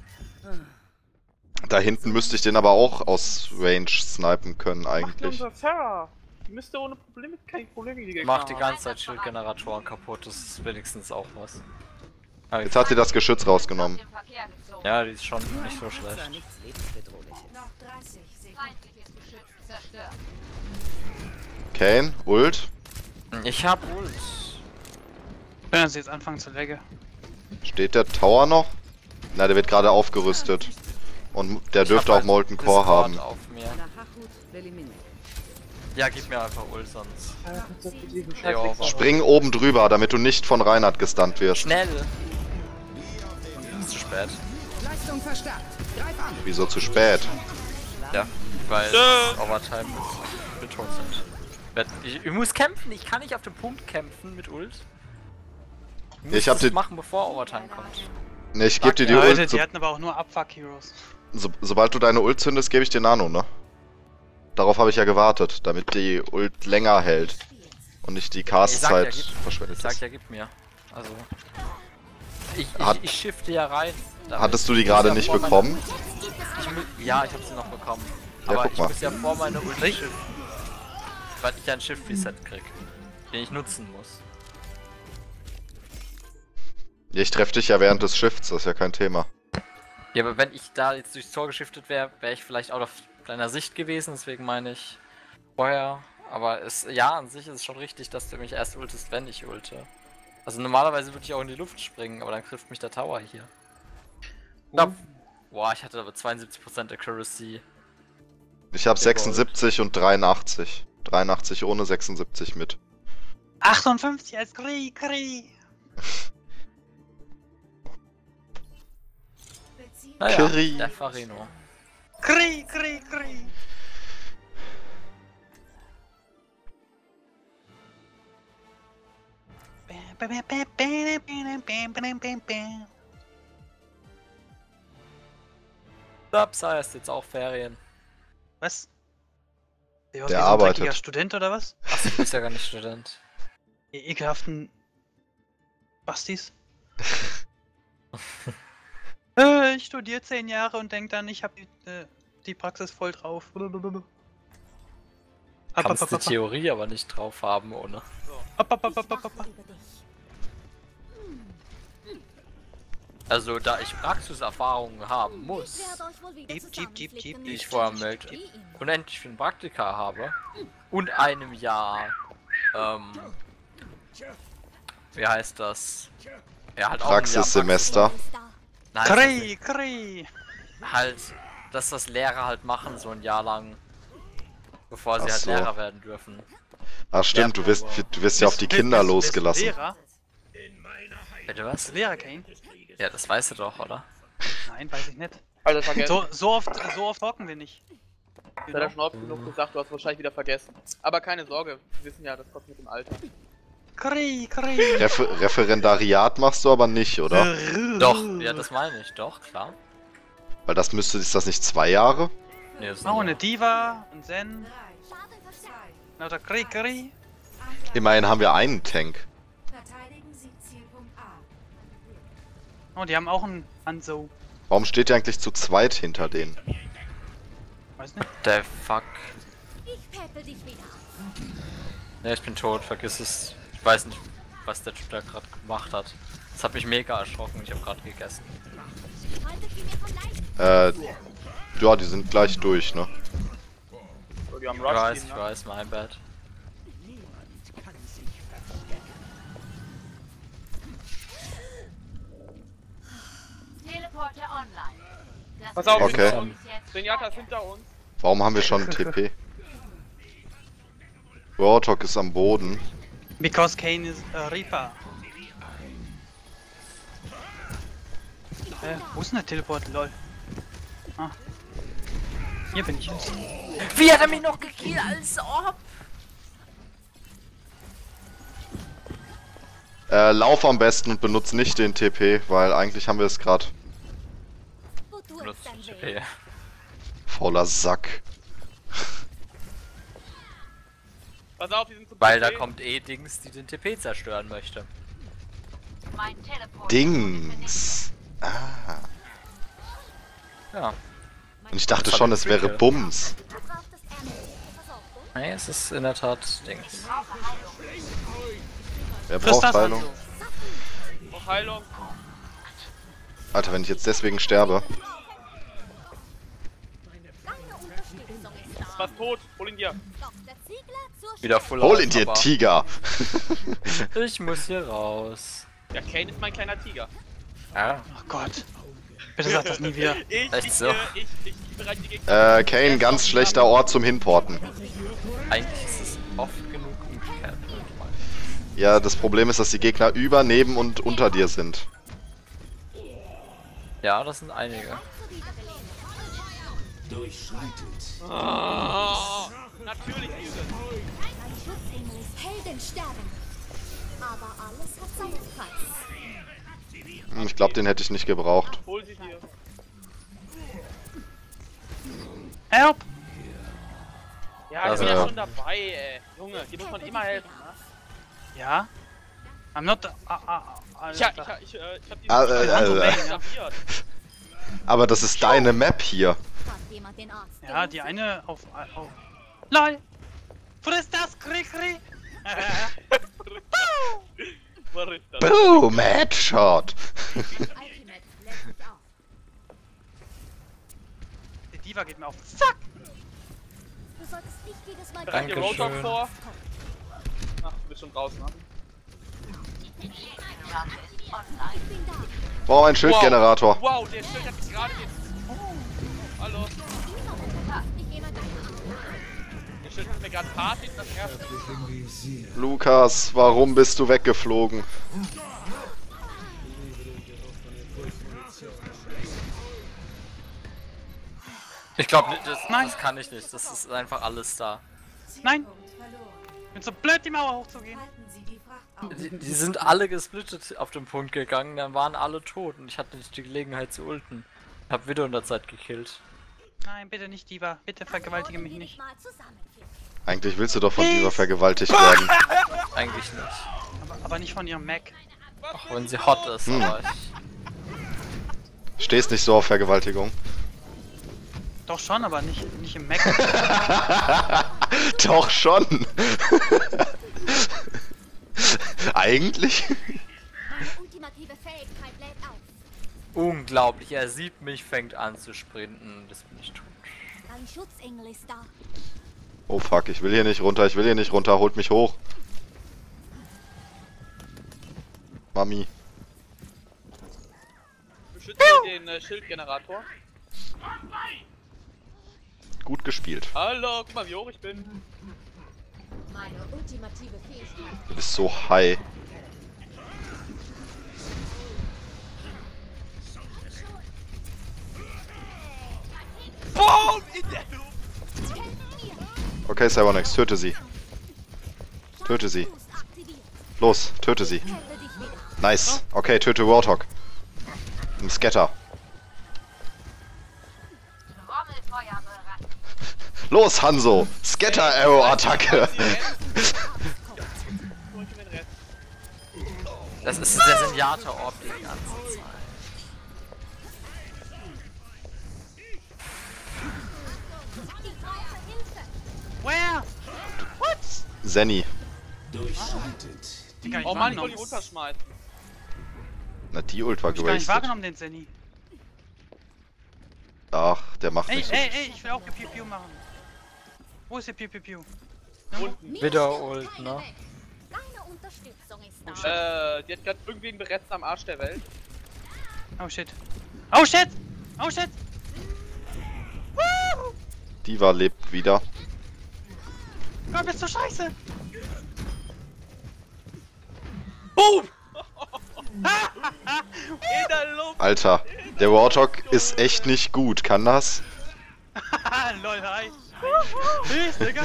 Da hinten müsste ich den aber auch aus Range snipen können Macht eigentlich. unser Sarah. Die müsste ohne Probleme, keine Probleme gegen die Mach die Gegner ganze Zeit Schildgeneratoren kaputt, das ist wenigstens auch was. Aber Jetzt hat sie das Geschütz rausgenommen. ja, die ist schon nicht so schlecht. Noch dreißig Sekunden. Kane, Ult. Ich hab Ult. Wenn sie jetzt anfangen zu laggen. Steht der Tower noch? Na, der wird gerade aufgerüstet. Und der Ich dürfte hab auch halt Molten Core Discord haben. auf mir. Ja, gib mir einfach Ult sonst. Ey, over. Spring oben drüber, damit du nicht von Reinhard gestunt wirst. Schnell! Ist zu spät. Leistung verstärkt. Greif an. Wieso zu spät? Ja, weil Tschö. Overtime ist betont sind. Ich, ich muss kämpfen, ich kann nicht auf den Punkt kämpfen mit Ult. Ich muss Ich hab das den- machen, bevor Overtime kommt. Ne, ich geb dir die Leute, Ult. So, die hatten aber auch nur Abfuck-Heroes. so, sobald du deine Ult zündest, gebe ich dir Nano, ne? Darauf habe ich ja gewartet, damit die Ult länger hält. Und nicht die Ich sag ja, Cast-Zeit gib, verschwendet ich sag ist. ja, gib mir. Also. Ich, Hat- ich, ich shifte ja rein. damit. Hattest du die Ich muss gerade ja nicht vor meine- bekommen? Ich mu ja, ich hab sie noch bekommen. Ja, Aber guck ich mal. muss ja vor meine Ult shiften. Weil ich ja einen Shift-Reset krieg. Den ich nutzen muss. Ich treffe dich ja während des Shifts, das ist ja kein Thema. Ja, aber wenn ich da jetzt durchs Tor geschiftet wäre, wäre ich vielleicht out of deiner Sicht gewesen, deswegen meine ich vorher. Aber es, ja, an sich ist es schon richtig, dass du mich erst ultest, wenn ich ulte. Also normalerweise würde ich auch in die Luft springen, aber dann trifft mich der Tower hier. Ja. Boah, ich hatte aber zweiundsiebzig Prozent Accuracy. Ich habe sechsundsiebzig und dreiundachtzig. dreiundachtzig ohne sechsundsiebzig mit. achtundfünfzig als Kri, Kri. Naja, Kri. der Farino. Kri, Kri, Kri. Dabsa ist jetzt auch Ferien. Was? Der, Der arbeitet. Ein Student oder was? Achso, du bist ja gar nicht Student. Ihr ekelhaften Bastis. äh, ich studiere zehn Jahre und denk dann, ich habe die, äh, die Praxis voll drauf. Kannst die Theorie aber nicht drauf haben ohne. So. Hopp, hopp, hopp, hopp, hopp, hopp. Also, da ich Praxiserfahrungen haben muss, Jeep, Jeep, Jeep, Jeep, die ich vorher möchte, unendlich viel Praktika habe und einem Jahr, ähm, wie heißt das? Ja, halt auch ein Jahr Praxissemester. Nein, Kri, kri. halt, dass das Lehrer halt machen, so ein Jahr lang, bevor sie Ach halt so. Lehrer werden dürfen. Ach stimmt, du wirst, du wirst ja auf die Kinder Bist- bist- losgelassen. Bist du Lehrer? Bitte was? Lehrer, Kane? Ja, das weißt du doch, oder? Nein, weiß ich nicht. Alter, vergessen. So, so oft, so oft talken wir nicht. Das hat er schon oft genug gesagt, du hast wahrscheinlich wieder vergessen. Aber keine Sorge, wir wissen ja, das kommt mit dem Alter. Kri, kri. Refer Referendariat machst du aber nicht, oder? Doch, ja, das meine ich, doch, klar. Weil das müsste, ist das nicht zwei Jahre? Nee, das ist Oh, ein eine Jahr. Diva, ein Zen, drei, zwei, lauter Kri, kri. Immerhin haben wir einen Tank. verteidigen Sie Zielpunkt A. Oh, die haben auch einen Hanzo. Warum steht ihr eigentlich zu zweit hinter denen? Weiß nicht. Der Fuck. Ich peppel dich wieder. Ne, ich bin tot, vergiss es. Ich weiß nicht, was der Typ da gerade gemacht hat. Das hat mich mega erschrocken, ich habe gerade gegessen. Haltet sie mir von leicht. Äh, ja, die sind gleich durch, ne? So, die haben Ich Rush weiß, Team, ich ne? weiß, mein Bad. Teleporter online. Das Pass auf, Okay. hinter uns. Zenyatta ist hinter uns. Warum haben wir schon T P? Warthog ist am Boden. Because Kane is a Reaper. Äh, wo ist denn der Teleport? Lol. Ah. Hier bin ich jetzt. Wie hat er mich noch gekillt, als ob? Äh, lauf am besten und benutze nicht den T P, weil eigentlich haben wir es gerade. Wozu Benutzt ist dein den Weg? T P. Fauler Sack. Pass auf, die sind zu Weil da T P. kommt eh Dings, die den T P zerstören möchte. mein Teleport. Dings. Ah. Ja. Und ich dachte Das schon, hab es ich wäre gehört. Bums. Du brauchst das Ärmel. Versorgt, Nee, es ist in der Tat Dings. Wer Frisst braucht das Heilung? Hanzo. Noch Heilung. Alter, wenn ich jetzt deswegen sterbe. Deine Unterstützung ist da. Fast tot. Hol ihn dir. Doch der Ziegler zur Wieder full Hol out, ihn dir, aber Tiger! Ich muss hier raus. Ja, Kane ist mein kleiner Tiger. Ja. Oh Gott. Bitte sag das nie wieder. Ich, Echt ich, so? äh, ich, ich bereite die Gegner. Äh, Kane, ganz schlechter Ort zum Hinporten. Eigentlich ist es oft genug umgekehrt. manchmal. Ja, das Problem ist, dass die Gegner über, neben und unter dir sind. Ja, das sind einige. Durchschreitet. Oh, natürlich diese. Mein Schutzengel ist Helden sterben. Aber alles hat seinen Preis. Hm, Ich glaube, den hätte ich nicht gebraucht. Hol sie dir. Help! Ja, Also, ich bin ja ja. schon dabei, ey. Junge, dir muss man immer helfen, ne? Ja? I'm not. Ah, ah, ah, Ich, ich, Alter. ich, äh, ich hab die Ah, äh, äh, äh. etabliert. Aber das ist deine Map hier. Fragt jemand den Arzt. Ja, die eine auf. auf. LOL! Friss das, Kri Kri! Was ist das? Boom, Headshot! Ultimate lädt sich auf. Die Diva geht mir auf. Fuck! Du solltest nicht jedes Mal Bereit dir Dankeschön. Roadhog vor. Ach, du bist schon draußen, ne? Ich bin da. Wow, ein Schildgenerator. Wow, wow, der Schild hat mich gerade jetzt. Hallo. Nicht jemand ein. Der Schild hat mir gerade hart hinter das erste. Im Visier. Lukas, warum bist du weggeflogen? Ich glaube, das, Nein. das kann ich nicht. Das ist einfach alles da. Nein! Punkt verloren. Ich bin so blöd, die Mauer hochzugehen. Halten Sie die Fracht auf. Die, die sind alle gesplittet auf den Punkt gegangen, dann waren alle tot und ich hatte nicht die Gelegenheit zu ulten. Hab wieder in der Zeit gekillt. Nein, bitte nicht, Diva. Bitte vergewaltige mich nicht. Mal zusammenfinden. Eigentlich willst du doch von dieser vergewaltigt werden. Eigentlich nicht. Aber, aber nicht von ihrem Mac. Auch wenn sie hot ist, Hm. aber ich, Stehst nicht so auf Vergewaltigung. Doch schon, aber nicht, nicht im Mac. Doch schon! eigentlich? Meine ultimative Fähigkeit lädt auf. Unglaublich, er sieht mich, fängt an zu sprinten. Das bin ich tot. Dein Schutzengel ist da. Oh fuck, ich will hier nicht runter, ich will hier nicht runter, holt mich hoch. Mami. Beschütze den äh, Schildgenerator. Gut gespielt. Hallo, guck mal, wie hoch ich bin. Meine ultimative Fähigkeit. Du bist so high. Boom! In der Luft! Okay, Cybernex, töte sie. Töte sie. Los, töte sie. Nice. Okay, töte Roadhog. Ein Scatter. Los, Hanzo! Scatter-Arrow-Attacke! Das ist der Senjata-Orb die ganze Zeit. Where? What? Zenny. Durchschreitet. Den kann ich Oh Mann, ich wahrgenommen. wollte die runterschmeißen. Na, die Ult war Ich gar nicht gewastet. wahrgenommen, den Zenny. Ach, der macht Ey, nicht so. ey, ey, ich will auch Piu Piu machen. Wo ist der Piu Piu Piu? Wieder Ult, ne? Deine Unterstützung ist da. Äh, die hat gerade irgendwen berettet am Arsch der Welt. Oh shit. Oh shit! Oh shit! Woo! Diva lebt wieder. Gott, bist du scheiße! Boom! In der Luft! Alter, der Warthog ist echt nicht gut, kann das? Haha, lol, hi! Tschüss, Digga!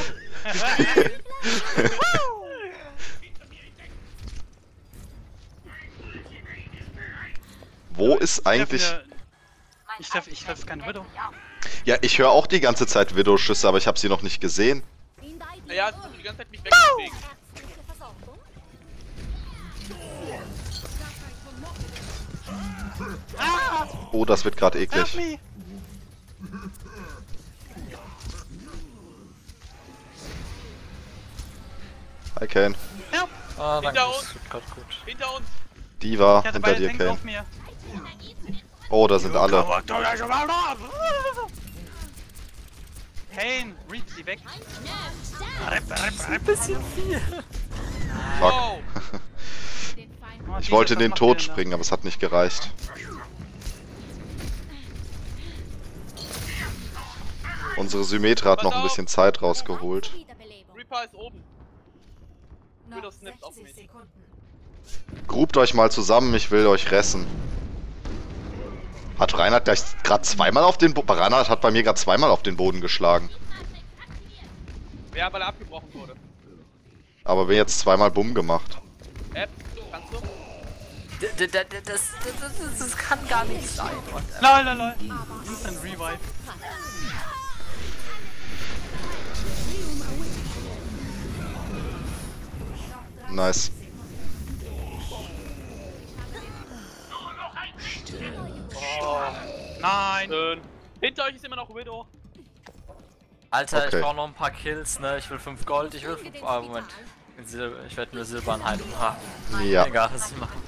Wo ist eigentlich... Ich treffe ich treff keine Widow. Ja, ich höre auch die ganze Zeit Widow-Schüsse, aber ich habe sie noch nicht gesehen. Bin bei dir. Ja, sie versucht die ganze Zeit mich wegzubewegen. Ärztliche Versorgung. Oh, das wird gerade Help eklig. me! Hi, Kane. Help! Ah, danke, Hinter das uns. wird grad gut. Hinter uns! Diva, Ich hatte hinter beide dir, Tanks Kane. auf mir. Oh, da sind alle. Kane, read sie weg. Ein bisschen viel. Fuck. Wow! Oh, Ich Jesus, wollte in was den macht Tod der denn da? springen, aber es hat nicht gereicht. Unsere Symmetra hat noch ein bisschen Zeit rausgeholt. Wiederbelebung. Reaper ist oben. Noch Widow snippt auf sechzig mich. Sekunden. Grubt euch mal zusammen, ich will euch ressen. Hat Reinhard gleich gerade zweimal auf den Boden... Reinhard hat bei mir gerade zweimal auf den Boden geschlagen. Ja, weil er abgebrochen wurde. Aber mir jetzt zweimal Bumm gemacht. App, kannst du? D- d- d- d- Das, das, das, das kann gar nicht sein. Lol, lol, lol. Instant Revive. Nice. Nein! Schön. Hinter euch ist immer noch Widow. Alter, Okay. ich brauche noch ein paar Kills, ne? Ich will fünf Gold, ich will fünf... Ah, Moment. Sil ich werde nur Silbernheilung haben. Ja. Egal, was ich mache.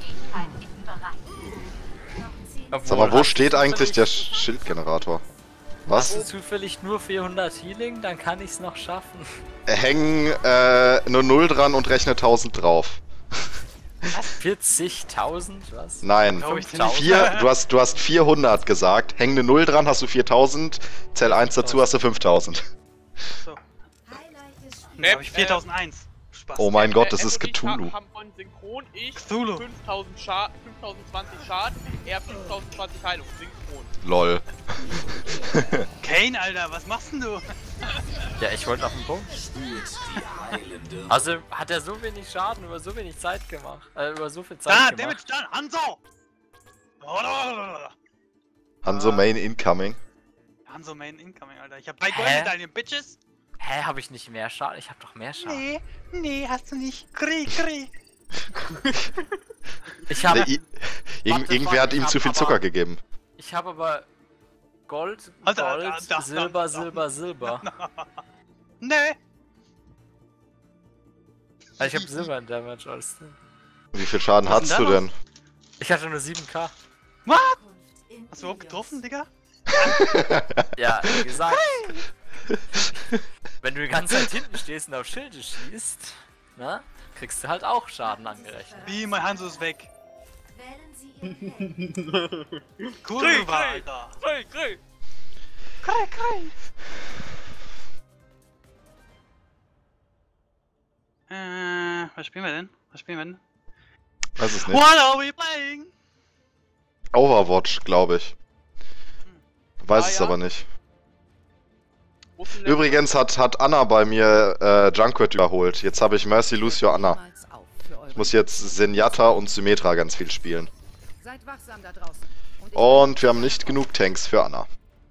Sag mal, wo steht eigentlich der Sch- Schildgenerator? Hast Was? du zufällig nur vierhundert Healing? Dann kann ich es noch schaffen. Hängen äh, eine Null dran und rechne tausend drauf. vierzigtausend? Was? Nein. Glaub ich dir fünftausend? Vier, du, hast, du hast vierhundert gesagt. Häng eine Null dran, hast du viertausend. Zähl eins dazu, hast du fünftausend. So, Highlight des Spiels. dann habe ich viertausendeins. Spaß. Oh mein Gott, das Äh, ist App und ich Cthulhu. haben von synchron ich Cthulhu. fünftausend Schaden, fünftausendzwanzig Schaden, er fünftausendzwanzig Heilung, synchron. Lol. Kane, Alter, was machst denn du? Ja, ich wollte auf den Punkt. Spürt die heilende. Also hat er so wenig Schaden über so wenig Zeit gemacht. Äh, über so viel Zeit Da, gemacht. Damage done, Hanzo! Hanzo Main incoming. Hanzo Main incoming, Alter. Ich hab drei Hä? Goldmedaillen, Bitches! Hä, habe ich nicht mehr Schaden? Ich habe doch mehr Schaden. Nee, nee, hast du nicht. Kri, kri. Ich habe, Nee, i- irg Warte, irgendwer hat ich ihm hab zu viel aber- Zucker gegeben. ich habe aber Gold, Alter, Gold, da, da, Silber, da, da. Silber, Silber. Nee. Also ich habe Silber in Damage als. Wie viel Schaden Was ist hast denn du da denn? Ich hatte nur sieben K. What? Hast du überhaupt getroffen, Digga? Ja, wie gesagt. Wenn du die ganze Zeit hinten stehst und auf Schilde schießt, na, kriegst du halt auch Schaden angerechnet. Wie, mein Hanzo ist weg. Wählen Sie Ihren Held. Kurva, Alter. Krieg, krieg! Krei, krei. Äh, was spielen wir denn? Was spielen wir denn? Weiß es nicht. What are we playing? Overwatch, glaube ich. Weiß Ah, es ja. aber nicht. Wo ist denn der- Übrigens hat, hat Anna bei mir äh, Junkrat überholt. Jetzt habe ich Mercy, Lucio, Anna. Niemals auf für eure Ich muss jetzt Zenyatta und Symmetra ganz viel spielen. Seid wachsam da draußen. Und ich Und wir haben nicht genug Tanks für Anna.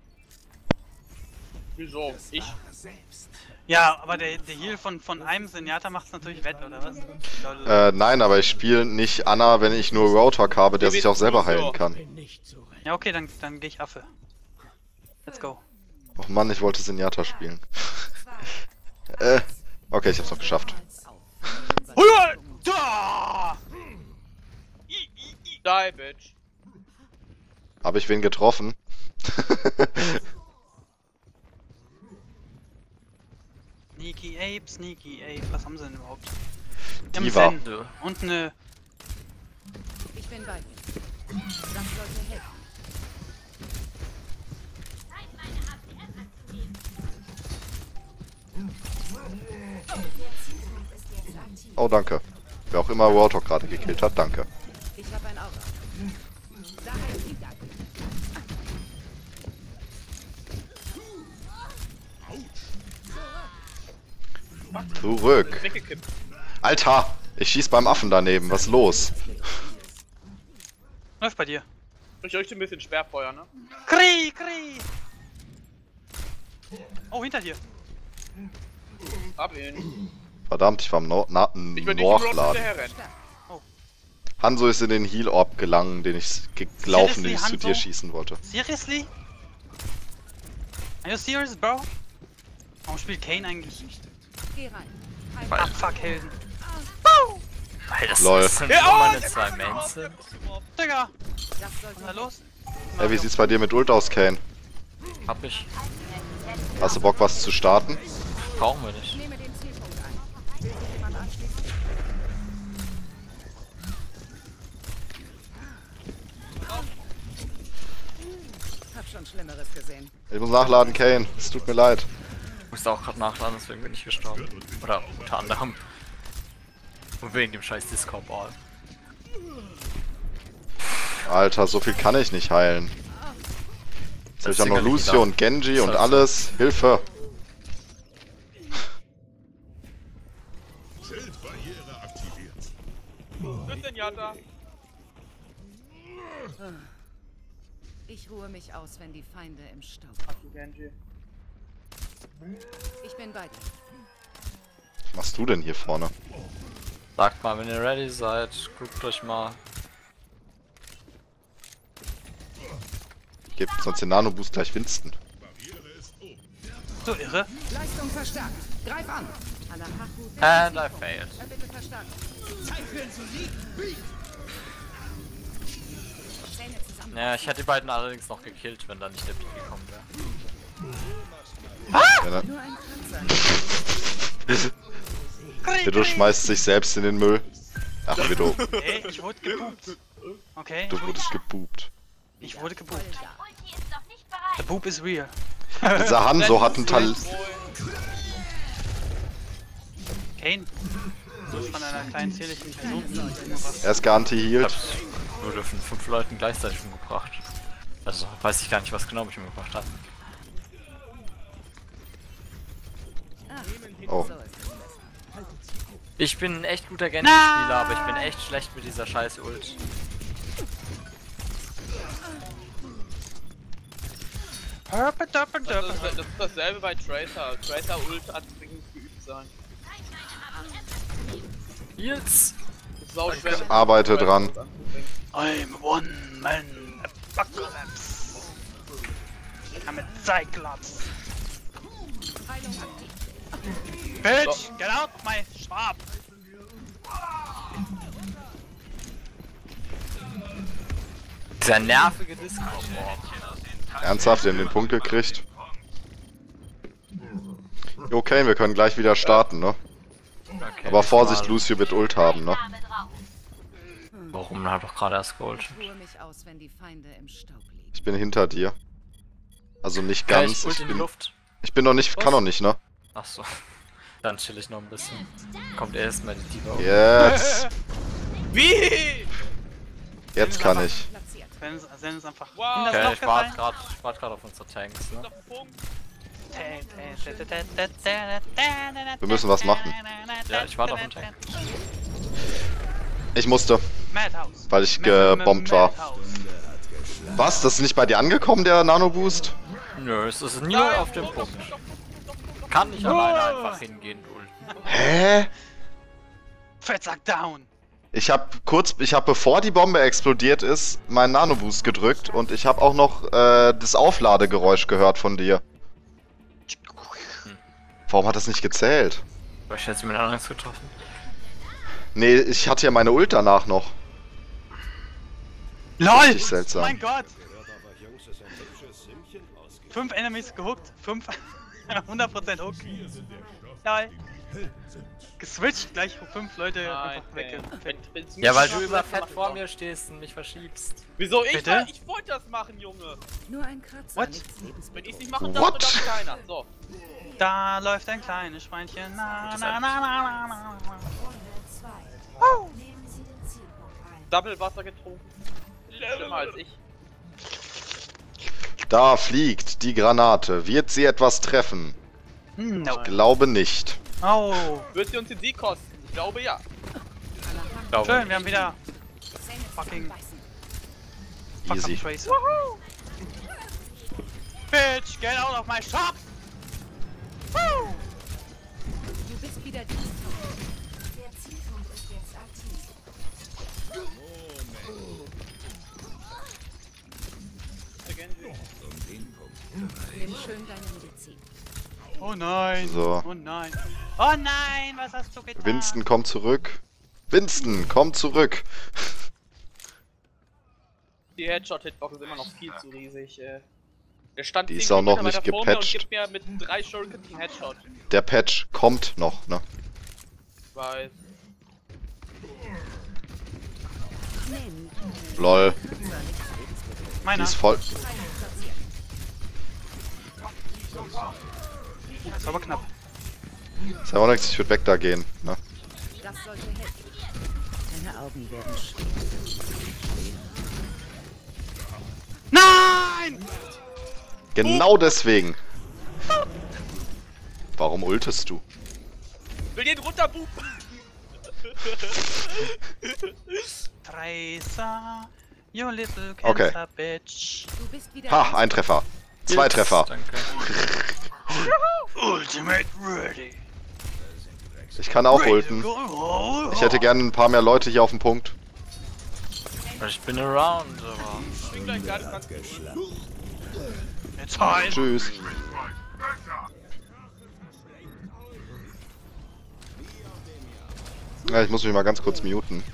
Wieso? Ich? Ja, aber der, der Heal von, von einem Zenyatta macht's natürlich wett, oder was? Lol. Äh, nein, aber ich spiele nicht Anna, wenn ich nur Roadhog habe, der sich auch selber heilen kann. Ja, okay, dann, dann gehe ich Affe. Let's go. Och Mann, ich wollte Zenyatta spielen. äh, okay, ich hab's noch geschafft. Hua! Da! I, I, I. Die, Bitch. Habe ich wen getroffen? Sneaky Ape, Sneaky Ape, was haben sie denn überhaupt? Die haben Diva. Zen und eine... Ich bin bei dir. Das sollte helfen. Oh, danke. Wer auch immer Roadhog gerade gekillt hat, danke. Ich habe ein Aura. Daher die Dank. Zurück. Weggekippt. Alter, ich schieß beim Affen daneben. Was ist los? Läuft bei dir. Ich richte ein bisschen Sperrfeuer, ne? Kri, kri! Oh, hinter dir. Hab ihn. Verdammt, ich war am no Na Ich bin nicht nur Nachladen. hinterher rennen. Hanzo ist in den Heal-Orb gelangen, den ich gelaufen, den ich Seriously, zu dir Hanzo? schießen wollte. Seriously? Are you serious, bro? Warum spielt Kane eigentlich? Geh rein. Ah, fuck, Helden. Weil das Lol. sind Ja, nur oh, meine der zwei kommt Mains sind. Digga! Das Was sollte ist da los? Ey, wie sieht's bei dir mit Ult aus, Kane? Hab ich. Hast du Bock, was zu starten? Brauchen wir nicht. Ich nehme den Zielpunkt ein. Will sich jemand anschließen? Hab schon Schlimmeres gesehen. Ich muss nachladen, Kane. Es tut mir leid. Ich musste auch gerade nachladen, deswegen bin ich gestorben. Oder unter anderem. Und wegen dem scheiß Discord-Ball. Alter, so viel kann ich nicht heilen. Jetzt hab ich auch noch sicherlich Lucio wieder. und Genji und Scheiße. alles. Hilfe! Was ist denn Jata? Ich ruhe mich aus, wenn die Feinde im Staub. Genji. Ich bin bei dir. Was machst du denn hier vorne? Sagt mal, wenn ihr ready seid, guckt euch mal. Ich geb sonst den Nano-Boost gleich Winston. So irre. Leistung verstärkt. Greif an. Alahaku, And I failed. bitte verstärkt. Zähne zusammen. Ja, ich hätte die beiden allerdings noch gekillt, wenn da nicht der Pick gekommen wäre. Ja, ne? Nur ein Kratzer. Widow schmeißt sich selbst in den Müll. Ach, Widow, Ey, ich wurde gebupt. Okay? du wurdest gebupt. Ich wurde gebupt. Der Boop is real. Dieser Hanzo hat ein Talent. Kane. Du bist von einer kleinen zierlichen Person umgebracht. Er ist geanti-healed. Ich hab's nur von fünf Leuten gleichzeitig umgebracht. Also weiß ich gar nicht, was genau ich umgebracht habe. Oh. So ist es besser. Ich bin ein echt guter Genji-Spieler, aber ich bin echt schlecht mit dieser scheiß Ult. Das ist, das ist dasselbe bei Tracer. Tracer Ult hat dringend geübt sein. Jetzt! Das ist auch schwer. Ich arbeite dran. I'm one man apocalypse. I'm a Cyclops. Heilung aktiv. Bitch, get out my shop. Dieser nervige Discord. Ernsthaft, wir haben den Punkt gekriegt. Okay, wir können gleich wieder starten, ne? Okay, Aber Vorsicht, mal. Lucio wird Ult haben, ne? Warum? Hat doch gerade erst geholt. Ruhe mich aus, wenn die Feinde im Staub liegen. Ich bin hinter dir. Also nicht Ja, ganz. ich Ult Ich in die bin, Luft. ich bin noch nicht, kann noch nicht, ne? Achso. Dann chill ich noch ein bisschen. Kommt erst mal die Diva. Jetzt! Wie? Jetzt kann ich. Platziert. Zen ist, Zen ist einfach Wow. in das Okay, Loch ich warte gefallen. gerade wart grad auf unsere Tanks, ne? Auf den Punkt. Wir müssen was machen. Ja, ich warte auf den Tank. Ich musste, Madhouse. weil ich gebombt war. Madhouse. Was? Das ist nicht bei dir angekommen, der Nano-Boost? Nö, es ist niemand auf dem Punkt. Kann nicht alleine einfach hingehen, Ult. Hä? Fettsack down. Ich hab kurz, ich hab bevor die Bombe explodiert ist, meinen Nano-Boost gedrückt und ich hab auch noch äh, das Aufladegeräusch gehört von dir. Warum hat das nicht gezählt? Hab ich jetzt mit anderes getroffen? Nee, ich hatte ja meine Ult danach noch. LOL! Richtig seltsam. Mein Gott! Fünf Enemies gehuckt, fünf hundert Prozent Hook. LOL! Geswitcht, gleich fünf Leute Nein, einfach weg. Wenn- wenn's mich Ja, weil nicht du macht, immer dann fett mach ich vor auch. mir stehst und mich verschiebst. Wieso? Ich, Bitte? war- ich wollte das machen, Junge. Nur ein Kratzer, What? nichts Wenn ich es lebensbedrohlich. nicht machen darf, What? dann keiner. So. Da läuft ein kleines Schweinchen. Na, na, na, na, na, na. Runde zwei. Nehmen Sie den Zielpunkt ein. Double Wasser getrunken. Schlimmer als ich. Da fliegt die Granate. Wird sie etwas treffen? No. Glaube nicht. Oh, Wird sie uns den Sieg kosten? Ich glaube ja. Glaube schön, wir haben wieder Zähne fucking zusammenbeißen. Easy. Tracer. Bitch, get out of my shop! Woo! Du bist wieder die. Der Zielpunkt ist jetzt aktiv. Nimm schön deine Medizin. Oh nein, So. oh nein. Oh nein, was hast du getan? Winston, komm zurück. Winston, komm zurück. Die Headshot-Hitbox ist immer noch viel zu riesig. Äh. Der stand Die zehn ist auch noch Kilometer nicht weiter vor mir und gepatcht. gibt mir mit drei Shurikens einen Headshot. Der Patch kommt noch, ne? Ich weiß. Lol. Die Meiner. ist voll. Das ist aber knapp. Ist ja auch nichts, ich würde weg da gehen, ne? Das sollte helfen. Deine Augen werden schwer. Nein! Genau deswegen. Warum ultest du? Will den runterbuben! Tracer, you little Okay. cancer bitch. Du bist wieder Ha, ein Treffer. Zwei Jetzt, Treffer. Danke. Ultimate ready. Ich kann auch Ready to ulten. go. Ich hätte gerne ein paar mehr Leute hier auf dem Punkt. Ich bin around, aber. Ich bin gleich gar nicht ganz It's time. Tschüss. Ja, ich muss mich mal ganz kurz muten.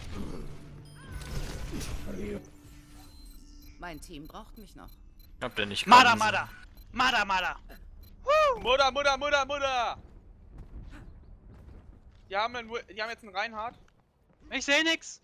Mein Team braucht mich noch. Habt ihr nicht Mada, kommen Mada. Mada, Mada. Mutter, Mutter, Mutter, Mutter! Die haben, einen, die haben jetzt einen Reinhardt. Ich seh nix.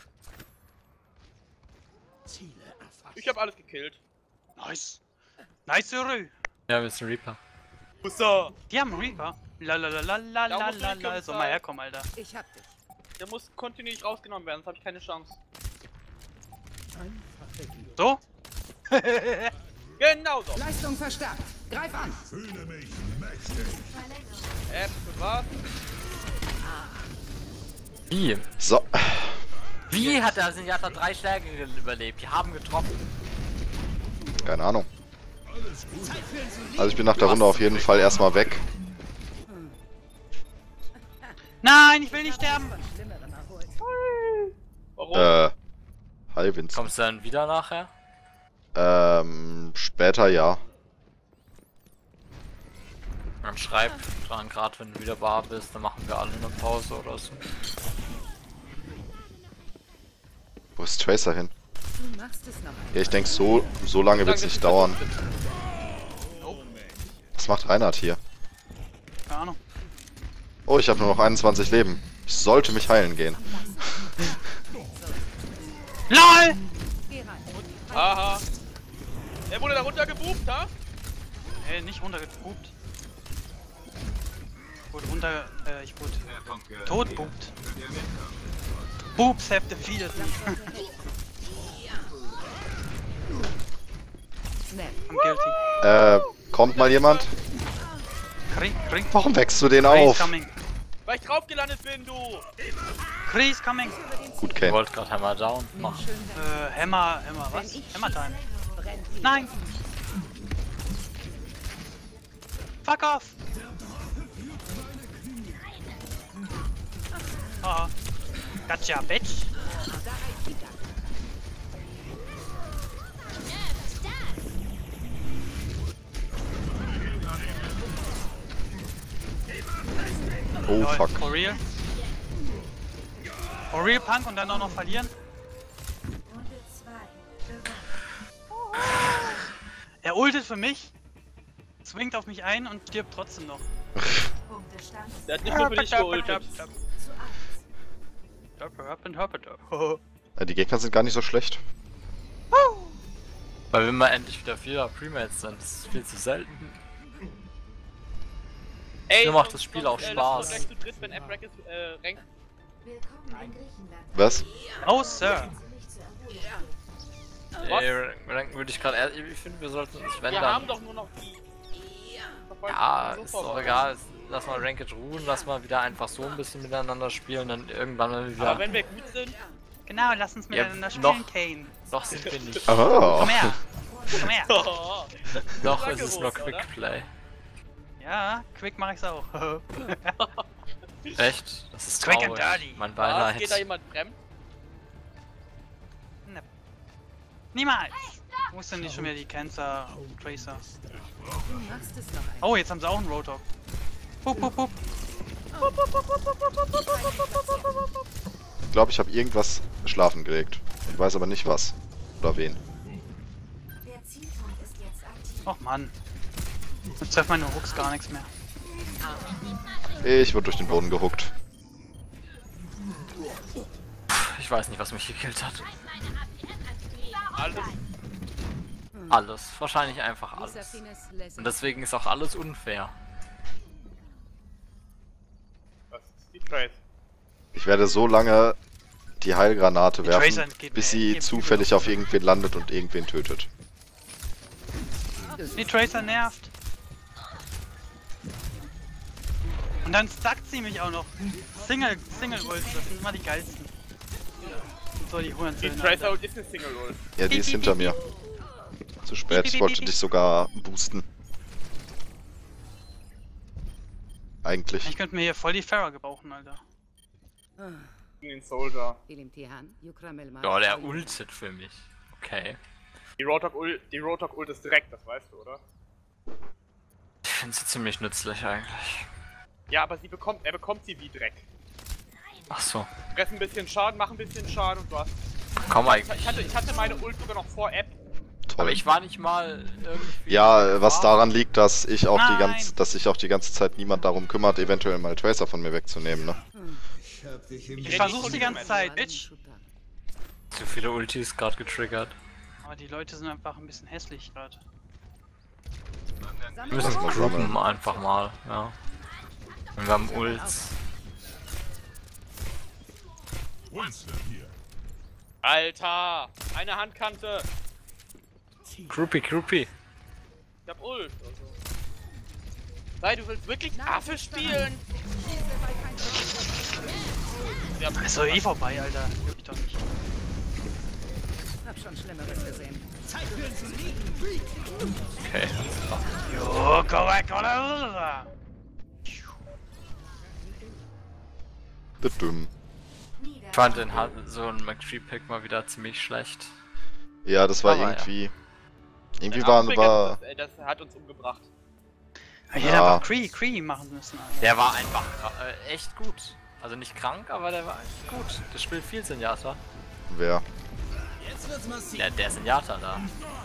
Ich hab alles gekillt. Nice. Nice, Rü. sehen? Ja, wir sind Reaper. Muster! Die haben einen Reaper. Lalalala, Da muss la, ich so mal herkommen, Alter. Ich hab dich. Der muss kontinuierlich rausgenommen werden, sonst hab ich keine Chance. So? Genau so! Leistung verstärkt. Greif an. Äh, für was? Wie? So. Wie hat der Senjata drei Schläge ge- überlebt? Die haben getroffen. Keine Ahnung. Also ich bin nach der Runde auf jeden Fall erstmal weg. Nein, ich will nicht sterben. Schlimmeren erholt. Warum? Äh. Hi Vincent. Kommst du dann wieder nachher? Ähm, später ja. Dann schreib dran, gerade wenn du wieder bar bist, dann machen wir alle eine Pause oder so. Wo ist Tracer hin? Du machst es noch. Ja, ich denke, so, so lange wird es nicht dauern. Was macht Reinhard hier? Keine Ahnung. Oh, ich habe nur noch einundzwanzig Leben. Ich sollte mich heilen gehen. LOL! Aha. Er wurde da runtergeboobt, ha? Hey, nicht runtergebubt. Ich wurde runter, äh, ich wurde totbubt. Boobs have defeated me. I'm guilty. Äh, kommt mal jemand? Krieg, Krieg. Warum wächst du den Kree's auf? coming. Weil ich drauf gelandet bin, du! Kree's coming. Gut, Ich Kane. wollte gerade Hammer Down machen. Äh, Hammer, Hammer, was? Hammer Time. Nein! Fuck off! Oh. Gotcha, bitch! Oh, Lol, fuck. For real? For real, Punk, und dann auch noch verlieren? Runde zwei. Er ultet für mich, swingt auf mich ein und stirbt trotzdem noch. Punktestand Der hat nicht nur für dich geultet. zu eins. Ja, die Gegner sind gar nicht so schlecht. Weil wenn wir endlich wieder vierer Premates sind, das ist viel zu selten. Ey, Mir macht das Spiel auch äh, Spaß. lass uns direkt zu dritt, wenn F-Rack ist, äh, rankt. Willkommen in Griechenland. Was? Oh, Sir! Nicht zur Erholung. Was? Ey, ranken würde ich gerade. Ich finde, wir sollten uns, wenn Wir dann. haben doch nur noch die. Ja, So ist doch vorbei. egal. Lass mal Ranked ruhen, lass mal wieder einfach so ein bisschen miteinander spielen, dann irgendwann mal wieder. Aber wenn wir gut sind, Genau, lass uns Ja, miteinander noch. spielen, Kane. Doch sind wir nicht. Oh. Komm her! Komm her! oh, Noch Danke, ist es nur Rosa, Quick Play. Ja, quick mach ich's auch. Echt? Das ist Quick and traurig. dirty. Mein was? Geht da Beileid. jemand fremd? Niemals! Wo ist denn nicht schon wieder die Cancer Tracer? Du machst es noch. Oh, jetzt haben sie auch einen Roadhog. Pup, pup, pup. Ich glaube, ich habe irgendwas schlafen gelegt. Ich weiß aber nicht was. Oder wen. Der Zielpunkt ist jetzt aktiv. Och Mann. Jetzt treffen meine Hooks gar nichts mehr. Ich wurde durch den Boden gehuckt. Ich weiß nicht, was mich gekillt hat. Alles. Alles. Wahrscheinlich einfach alles. Serafines lässt Und deswegen ist auch alles unfair. Was ist die Trace? Ich werde so lange die Heilgranate Die werfen, Tracer geht bis mir sie eben zufällig übel. auf irgendwen landet und irgendwen tötet. Die Tracer nervt. Und dann stackt sie mich auch noch. Single, Single Ults, das sind immer die geilsten. So, die Die Hurensöhne. Tracer Ult ist eine Single Ult. Ja, die ist hinter mir. Zu spät, ich wollte dich sogar boosten. Eigentlich. Ich könnte mir hier voll die Farah gebrauchen, Alter. Den Soldier. Ja, der ultet für mich. Okay. Die Roadhog Ult, die Roadhog Ult ist direkt, das weißt du, oder? Ich finde sie ziemlich nützlich eigentlich. Ja, aber sie bekommt, er bekommt sie wie Dreck. Ach so. Fress ein bisschen Schaden, mach ein bisschen Schaden und du hast. Komm Ich eigentlich. hatte, ich hatte meine Ult sogar noch vor App. Aber Toll. ich war nicht mal irgendwie. Ja, was Gefahr. daran liegt, dass ich auch die Nein. ganze, dass sich auch die ganze Zeit niemand darum kümmert, eventuell mal Tracer von mir wegzunehmen, ne? Ich hab dich im Ich renn versuch's nicht die von ganze dir, Zeit, Bitch. Zu viele Ultis gerade getriggert. Aber die Leute sind einfach ein bisschen hässlich gerade. Wir müssen mal groupen sammeln. einfach mal, ja. Und wir haben Ults. Alter! Eine Handkante! Groupie, Groupie. Ich hab Ult. Also. Sei, du willst wirklich Affe spielen? Ja, Ist doch eh vorbei, Alter. Juckt mich doch nicht. Hab schon Schlimmeres gesehen. Okay. Jo, go back, oder? Düdüm. Ich fand den hat so ein McTree-Pick mal wieder ziemlich schlecht. Ja, das war Aber ja. irgendwie. Irgendwie der war, Outbreaker, war. Das, äh, das hat uns umgebracht. Ich hätte Ja. einfach Cree, Cree machen müssen, Alter. Der war einfach äh, echt gut. Also nicht krank, aber der war echt gut. Der spielt viel Zenyatta. Wer? Ja, der Zenyatta da.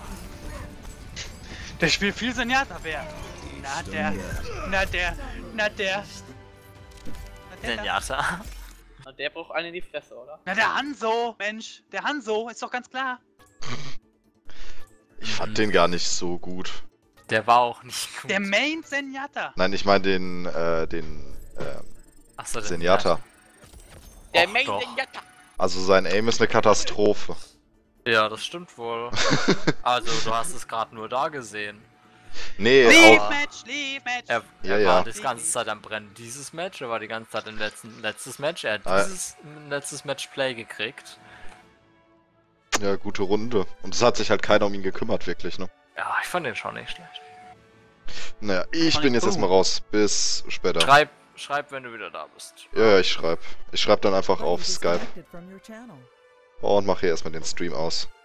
Der spielt viel Zenyatta, wer? Na der, na der, na der. Na der, Zenyatta. Na, der braucht einen in die Fresse, oder? na der Hanzo, Mensch. Der Hanzo, ist doch ganz klar. Ich fand den gar nicht so gut. Der war auch nicht gut. Der Main Zenyatta. Nein, ich meine den, äh, den, ähm, Achso, der Zenyatta. Der Och, Main doch. Zenyatta. Also sein Aim ist eine Katastrophe. Ja, das stimmt wohl. Also, du hast es gerade nur da gesehen. Nee, Leave auch. Match, leave Match. Er, Ja, er ja. war die ganze Zeit am Brennen. Dieses Match, er war die ganze Zeit im letzten letztes Match. Er hat Ah. dieses letztes Match Play gekriegt. Ja, gute Runde. Und es hat sich halt keiner um ihn gekümmert, wirklich, ne? Ja, ich fand den schon nicht schlecht. Naja, ich bin jetzt Oh. erstmal raus. Bis später. Schreib, schreib, wenn du wieder da bist. Ja, ja, ich schreib. Ich schreib dann einfach auf Skype. Und mach hier erstmal den Stream aus.